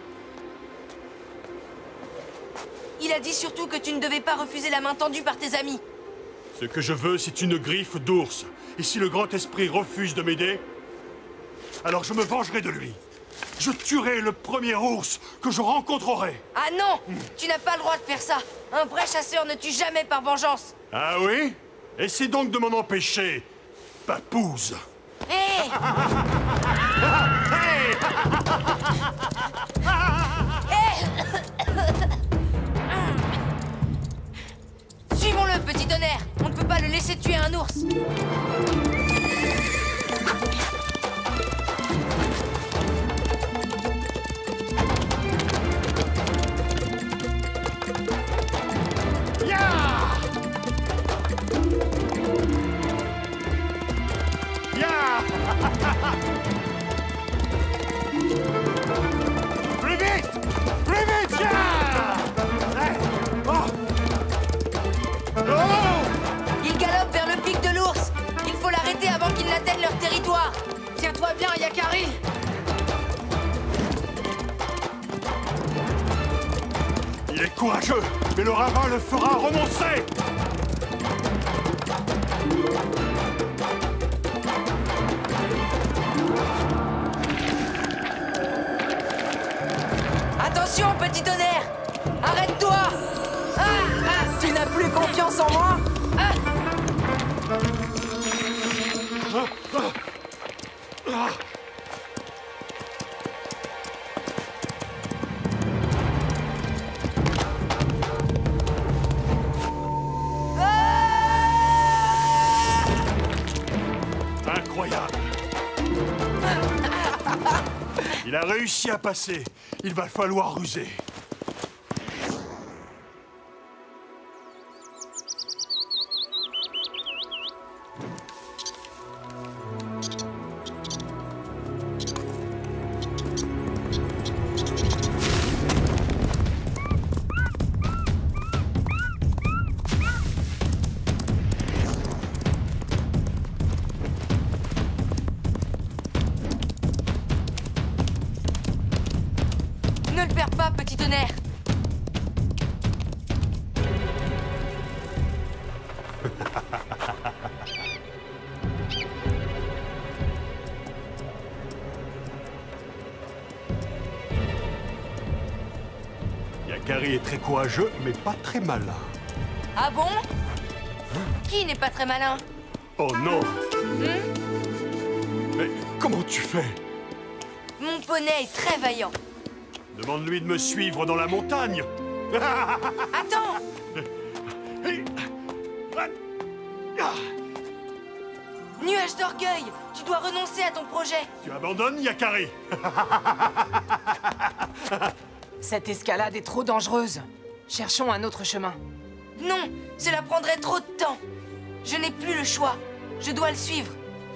Speaker 3: Il a dit surtout que tu ne devais pas refuser la main tendue par tes amis.
Speaker 6: Ce que je veux, c'est une griffe d'ours. Et si le grand esprit refuse de m'aider, alors je me vengerai de lui. Je tuerai le premier ours que je rencontrerai.
Speaker 3: Ah non! Tu n'as pas le droit de faire ça. Un vrai chasseur ne tue jamais par vengeance.
Speaker 6: Ah oui? Essaie donc de m'en empêcher, papouze.
Speaker 3: Hé! Suivons-le, petit tonnerre. On ne peut pas le laisser tuer un ours.
Speaker 6: Plus vite! Plus vite,
Speaker 3: Il galope vers le pic de l'ours. Il faut l'arrêter avant qu'il n'atteigne leur territoire.
Speaker 10: Tiens-toi bien, Yakari.
Speaker 6: Il est courageux, mais le ravin le fera renoncer.
Speaker 3: Attention, petit tonnerre! Arrête-toi!
Speaker 10: Tu n'as plus confiance en moi?
Speaker 6: Incroyable! Il a réussi à passer. Il va falloir ruser. Yakari est très courageux, mais pas très malin.
Speaker 3: Ah bon? Qui n'est pas très malin?
Speaker 6: Oh non! Mais comment tu fais?
Speaker 3: Mon poney est très vaillant.
Speaker 6: Demande-lui de me suivre dans la montagne.
Speaker 3: Attends! Nuage d'orgueil, tu dois renoncer à ton projet.
Speaker 6: Tu abandonnes, Yakari?
Speaker 10: Cette escalade est trop dangereuse. Cherchons un autre chemin.
Speaker 3: Non, cela prendrait trop de temps. Je n'ai plus le choix. Je dois le suivre.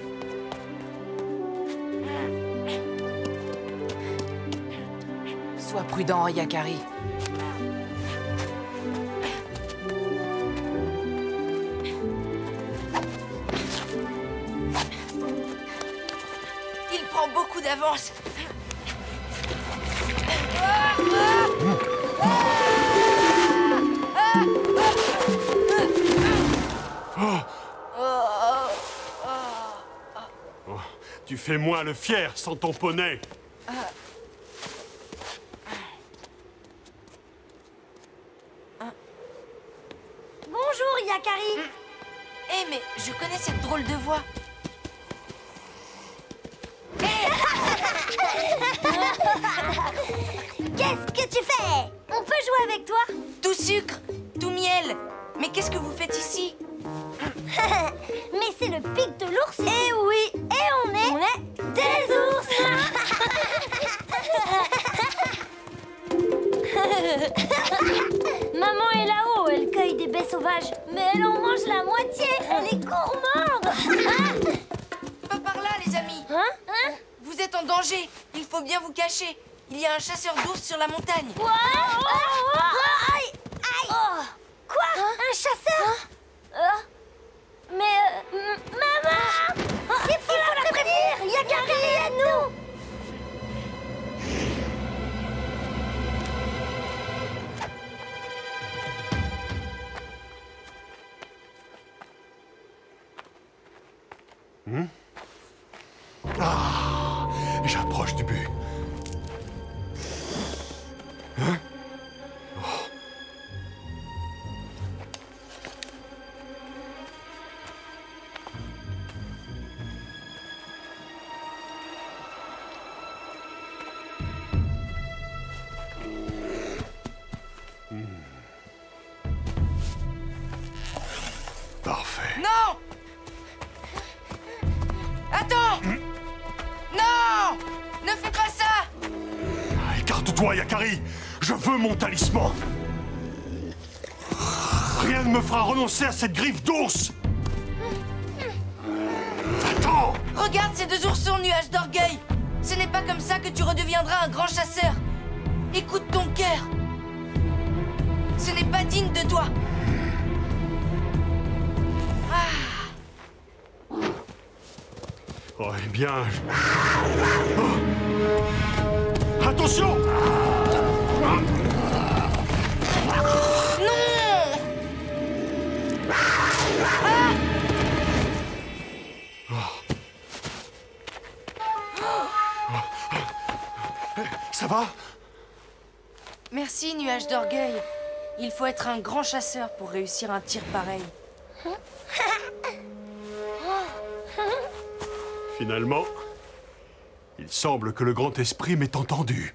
Speaker 10: Sois prudent, Yakari.
Speaker 3: Il prend beaucoup d'avance.
Speaker 6: Oh, tu fais moins le fier sans ton poney.
Speaker 7: Bonjour, Yakari.
Speaker 3: Eh, mais je connais cette drôle de voix.
Speaker 7: Qu'est-ce que tu fais? On peut jouer avec toi?
Speaker 3: Tout sucre, tout miel. Mais qu'est-ce que vous faites ici?
Speaker 7: Mais c'est le pic de l'ours. Eh oui, et on est des ours. Maman est là-haut, elle cueille des baies sauvages. Mais elle en mange la moitié, elle est gourmande.
Speaker 3: Pas par là, les amis. Vous êtes en danger, il faut bien vous cacher. Il y a un chasseur d'ours sur la montagne.
Speaker 7: Aïe, aïe. Quoi? Un chasseur? Maman! Il faut la prévenir! Yakari, aide-nous!
Speaker 6: Ah, j'approche du but. Parfait.
Speaker 3: Non! Attends! Non! Ne fais pas ça!
Speaker 6: Écarte-toi, Yakari! Je veux mon talisman! Rien ne me fera renoncer à cette griffe d'ours! Attends!
Speaker 3: Regarde ces deux oursons, nuage d'orgueil! Ce n'est pas comme ça que tu redeviendras un grand chasseur! Écoute ton cœur! Ce n'est pas digne de toi!
Speaker 6: Oh, eh bien... Oh. Attention!
Speaker 3: Non!
Speaker 6: Ça va?
Speaker 3: Merci, nuage d'orgueil. Il faut être un grand chasseur pour réussir un tir pareil.
Speaker 6: Finalement, il semble que le grand esprit m'ait entendu.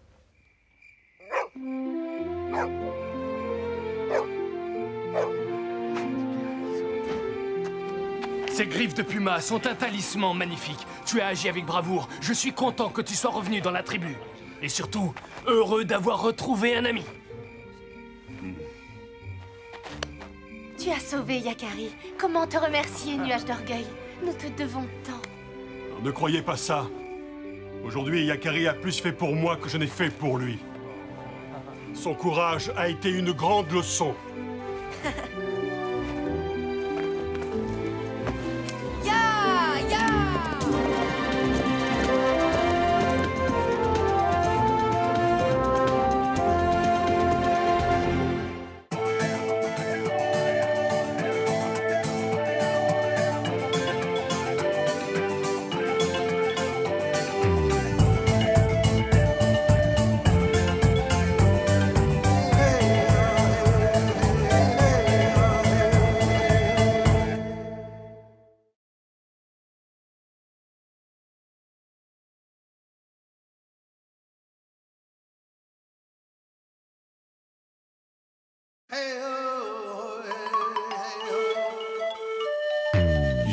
Speaker 11: Ces griffes de puma sont un talisman magnifique. Tu as agi avec bravoure. Je suis content que tu sois revenu dans la tribu. Et surtout, heureux d'avoir retrouvé un ami.
Speaker 16: Tu as sauvé Yakari. Comment te remercier, nuage d'orgueil? Nous te devons tant.
Speaker 6: Ne croyez pas ça. Aujourd'hui, Yakari a plus fait pour moi que je n'ai fait pour lui. Son courage a été une grande leçon.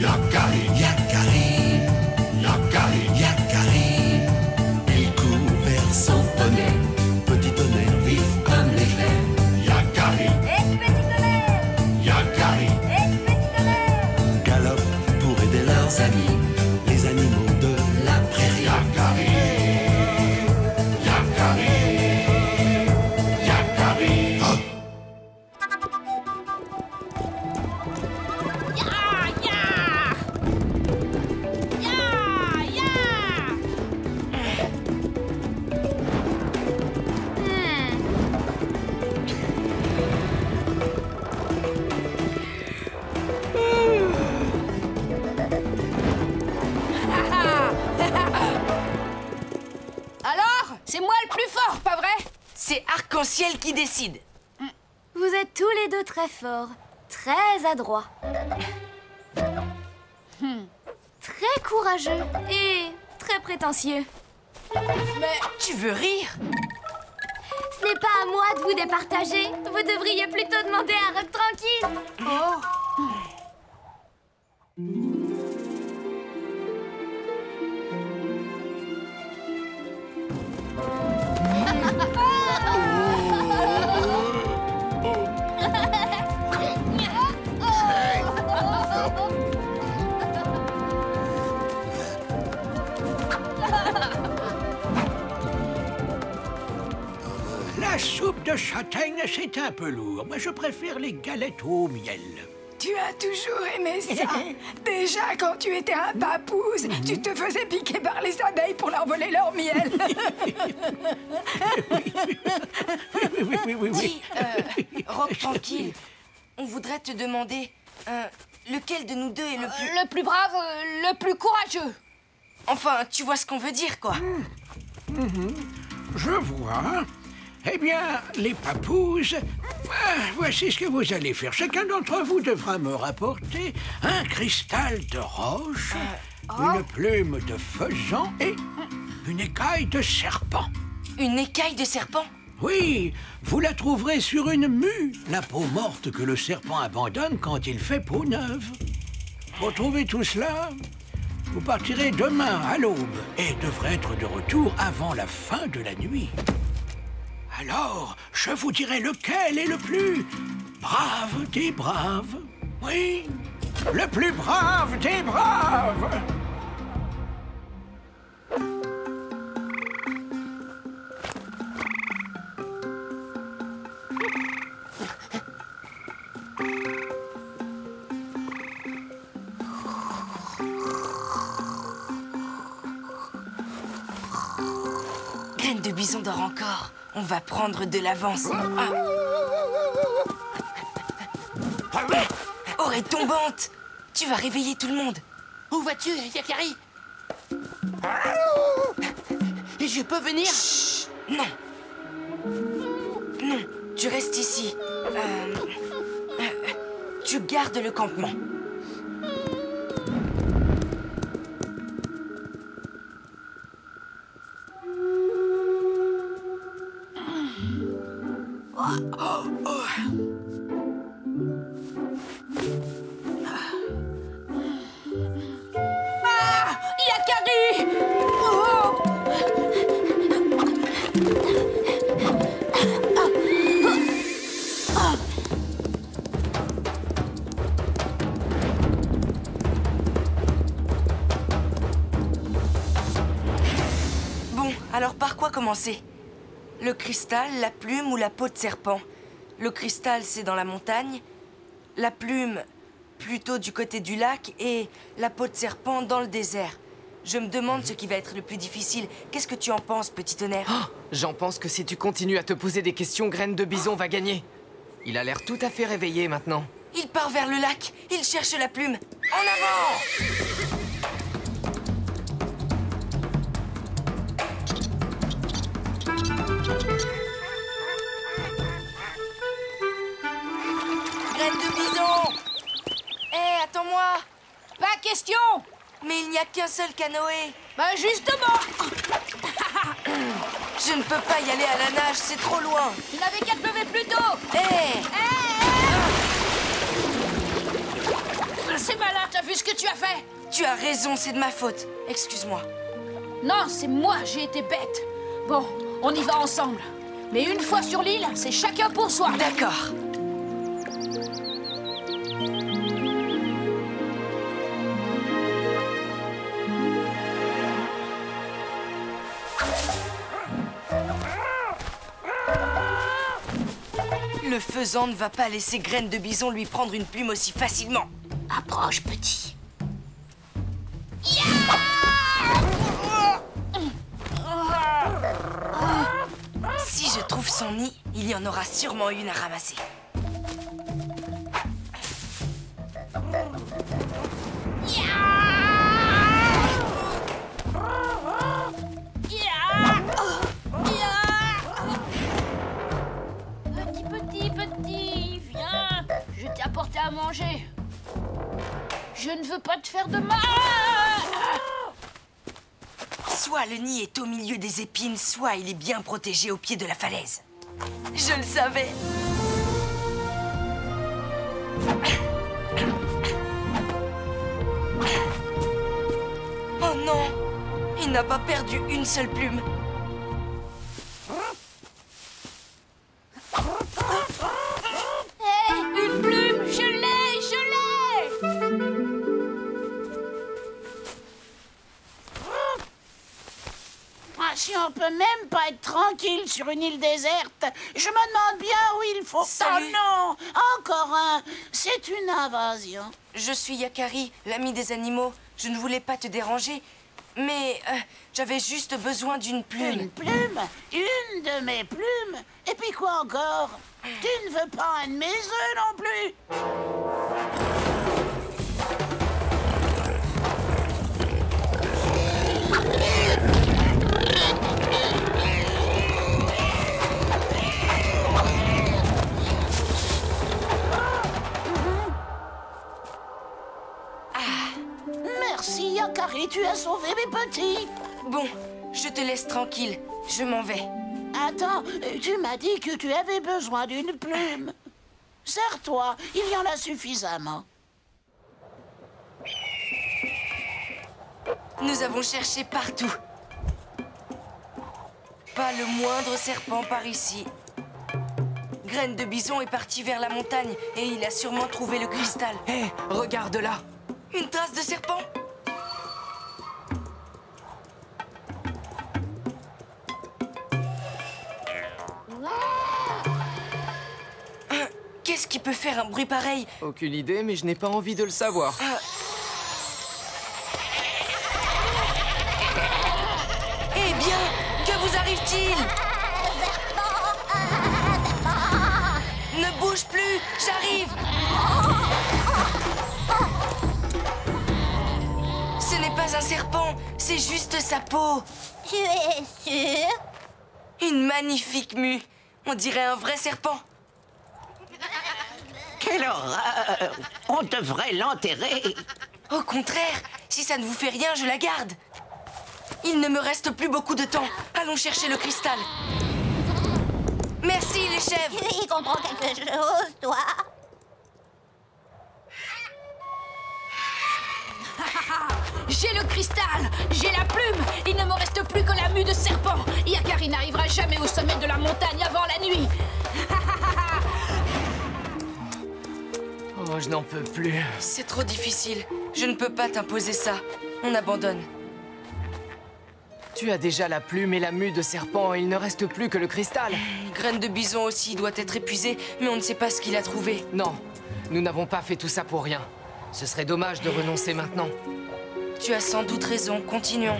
Speaker 1: Yakari, Yakari, Yakari, Yakari. Il court vers son poney, petit tonnerre vif comme l'éclair. Yakari, petit tonnerre, Yakari, petit tonnerre. Galope pour aider leurs amis, les animaux de la prairie. Yakari, Yakari, Yakari. Oh.
Speaker 2: Alors, c'est moi le plus fort, pas vrai?
Speaker 3: C'est Arc-en-Ciel qui décide.
Speaker 7: Vous êtes tous les deux très forts, très adroits. Très courageux et très prétentieux.
Speaker 3: Mais tu veux rire?
Speaker 7: Ce n'est pas à moi de vous départager. Vous devriez plutôt demander à Rock tranquille.
Speaker 3: Oh.
Speaker 5: La soupe de châtaigne, c'est un peu lourd. Moi, je préfère les galettes au miel.
Speaker 19: Tu as toujours aimé ça. Déjà, quand tu étais un papouze, tu te faisais piquer par les abeilles pour leur voler leur miel.
Speaker 5: Oui.
Speaker 3: Dis, Rock tranquille, on voudrait te demander lequel de nous deux est le plus...
Speaker 2: Le plus brave, le plus courageux.
Speaker 3: Enfin, tu vois ce qu'on veut dire, quoi.
Speaker 5: Je vois. Eh bien, les papouses, voici ce que vous allez faire. Chacun d'entre vous devra me rapporter un cristal de roche, une plume de faisan et une écaille de serpent.
Speaker 3: Une écaille de serpent?
Speaker 5: Oui, vous la trouverez sur une mue, la peau morte que le serpent abandonne quand il fait peau neuve. Pour trouver tout cela, vous partirez demain à l'aube et devrez être de retour avant la fin de la nuit. Alors, je vous dirai lequel est le plus brave des braves. Oui, le plus brave des braves.
Speaker 3: Graine de bison dort encore. On va prendre de l'avance. Oreille tombante! Tu vas réveiller tout le monde.
Speaker 8: Où vas-tu, Yakari? Je peux venir?
Speaker 3: Chut, non. Non, tu restes ici. Tu gardes le campement.
Speaker 2: Yakari!
Speaker 3: Bon, alors par quoi commencer? Le cristal, la plume ou la peau de serpent? Le cristal, c'est dans la montagne. La plume, plutôt du côté du lac. Et la peau de serpent dans le désert. Je me demande ce qui va être le plus difficile. Qu'est-ce que tu en penses, petit tonnerre?
Speaker 10: J'en pense que si tu continues à te poser des questions, Graine de Bison va gagner. Il a l'air tout à fait réveillé maintenant.
Speaker 3: Il part vers le lac. Il cherche la plume. En avant! Graine de bison! Hé, attends-moi!
Speaker 2: Pas question!
Speaker 3: Mais il n'y a qu'un seul canoë.
Speaker 2: Bah justement!
Speaker 3: Je ne peux pas y aller à la nage, c'est trop loin.
Speaker 2: Tu n'avais qu'à te lever plus tôt!
Speaker 3: Hé!
Speaker 2: assez malin, t'as vu ce que tu as fait?
Speaker 3: Tu as raison, c'est de ma faute. Excuse-moi.
Speaker 2: Non, c'est moi, j'ai été bête. Bon, on y va ensemble. Mais une fois sur l'île, c'est chacun pour soi.
Speaker 3: D'accord. Le faisan ne va pas laisser Graine de Bison lui prendre une plume aussi facilement.
Speaker 2: Approche, petit.
Speaker 3: Si je trouve son nid, il y en aura sûrement une à ramasser.
Speaker 2: Petit, viens. Je t'ai apporté à manger. Je ne veux pas te faire de mal.
Speaker 3: Soit le nid est au milieu des épines, soit il est bien protégé au pied de la falaise. Je le savais. Oh non! Il n'a pas perdu une seule plume.
Speaker 2: Hé, une plume, je l'ai, je l'ai.
Speaker 14: Si on peut même pas être tranquille sur une île déserte, je me demande bien où il faut...
Speaker 3: Salut.
Speaker 14: Oh non! Encore un! C'est une invasion.
Speaker 3: Je suis Yakari, l'ami des animaux. Je ne voulais pas te déranger, mais j'avais juste besoin d'une plume.
Speaker 14: Une plume? Une de mes plumes? Et puis quoi encore? Tu ne veux pas un de mes œufs non plus? Merci, Yakari, tu as sauvé mes petits.
Speaker 3: Bon, je te laisse tranquille. Je m'en vais.
Speaker 14: Attends, tu m'as dit que tu avais besoin d'une plume. Serre-toi, il y en a suffisamment.
Speaker 3: Nous avons cherché partout. Pas le moindre serpent par ici. Graine de Bison est parti vers la montagne et il a sûrement trouvé le cristal.
Speaker 10: Hé, regarde là.
Speaker 3: Une trace de serpent? Qu'est-ce qui peut faire un bruit pareil?
Speaker 10: Aucune idée, mais je n'ai pas envie de le savoir.
Speaker 3: Eh bien, que vous arrive-t-il? Ne bouge plus, j'arrive. Ce n'est pas un serpent, c'est juste sa peau.
Speaker 18: Tu es sûr?
Speaker 3: Une magnifique mue. On dirait un vrai serpent.
Speaker 14: Quelle horreur! On devrait l'enterrer.
Speaker 3: Au contraire, si ça ne vous fait rien, je la garde. Il ne me reste plus beaucoup de temps. Allons chercher le cristal. Merci, les chèvres.
Speaker 18: Tu y comprends quelque chose, toi?
Speaker 2: J'ai le cristal, j'ai la plume. Il ne me reste plus que la mue de serpent. Yakari n'arrivera jamais au sommet de la montagne avant la nuit.
Speaker 10: Oh, je n'en peux plus.
Speaker 3: C'est trop difficile. Je ne peux pas t'imposer ça. On abandonne.
Speaker 10: Tu as déjà la plume et la mue de serpent, il ne reste plus que le cristal.
Speaker 3: Graine de Bison aussi doit être épuisé, mais on ne sait pas ce qu'il a trouvé.
Speaker 10: Non, nous n'avons pas fait tout ça pour rien. Ce serait dommage de renoncer maintenant.
Speaker 3: Tu as sans doute raison, continuons.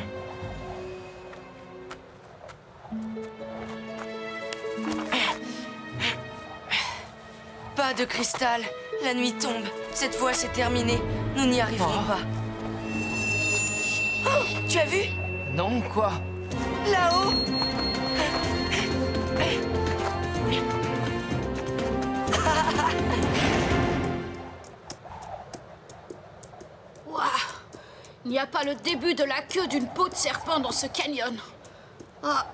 Speaker 3: Pas de cristal. La nuit tombe. Cette fois, c'est terminé. Nous n'y arriverons pas. Oh, tu as vu?
Speaker 10: Non, quoi?
Speaker 3: Là-haut.
Speaker 2: Waouh! Il n'y a pas le début de la queue d'une peau de serpent dans ce canyon. Ah.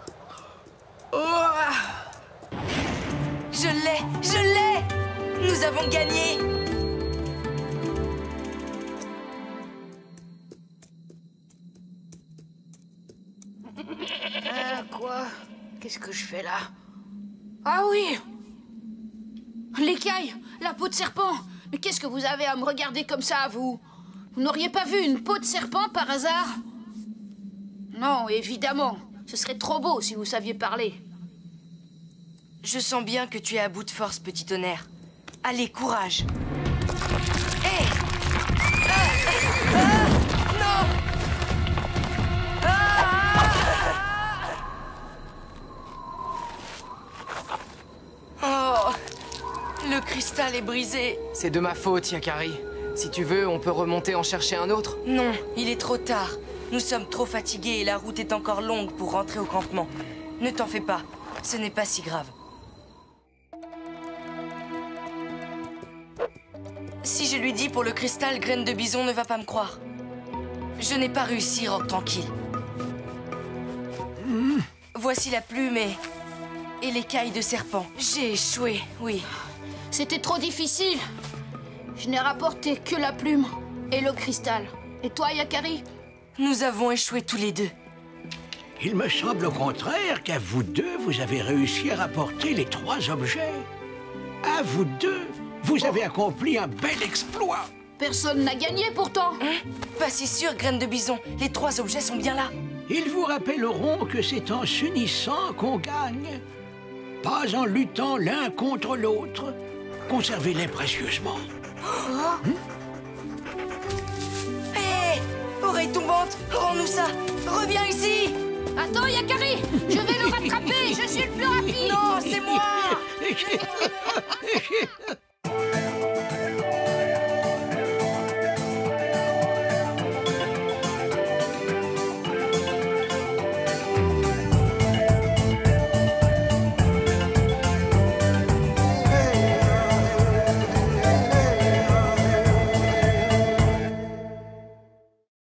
Speaker 2: Oh.
Speaker 3: Je l'ai! Je l'ai! Nous avons gagné!
Speaker 2: Quoi? Qu'est-ce que je fais là? Ah oui! L'écaille! La peau de serpent! Mais qu'est-ce que vous avez à me regarder comme ça, vous? Vous n'auriez pas vu une peau de serpent par hasard? Non, évidemment. Ce serait trop beau si vous saviez parler.
Speaker 3: Je sens bien que tu es à bout de force, petit tonnerre. Allez, courage. Hé! Non! Oh! Le cristal est brisé.
Speaker 10: C'est de ma faute, Yakari. Si tu veux, on peut remonter en chercher un autre.
Speaker 3: Non, il est trop tard. Nous sommes trop fatigués et la route est encore longue pour rentrer au campement. Ne t'en fais pas, ce n'est pas si grave. Si je lui dis pour le cristal, Graine de Bison ne va pas me croire. Je n'ai pas réussi, Roc tranquille. Voici la plume et l'écaille de serpent. J'ai échoué, oui.
Speaker 2: C'était trop difficile. Je n'ai rapporté que la plume et le cristal. Et toi, Yakari?
Speaker 3: Nous avons échoué tous les deux.
Speaker 5: Il me semble au contraire qu'à vous deux, vous avez réussi à rapporter les 3 objets. À vous deux, vous avez accompli un bel exploit.
Speaker 2: Personne n'a gagné pourtant.
Speaker 3: Pas si sûr, Graine de Bison. Les 3 objets sont bien là.
Speaker 5: Ils vous rappelleront que c'est en s'unissant qu'on gagne. Pas en luttant l'un contre l'autre. Conservez-les précieusement.
Speaker 3: Hé! Oreille tombante, rends-nous ça. Reviens ici.
Speaker 2: Attends, Yakari, je vais le rattraper. Je suis le plus rapide.
Speaker 3: Non, c'est moi.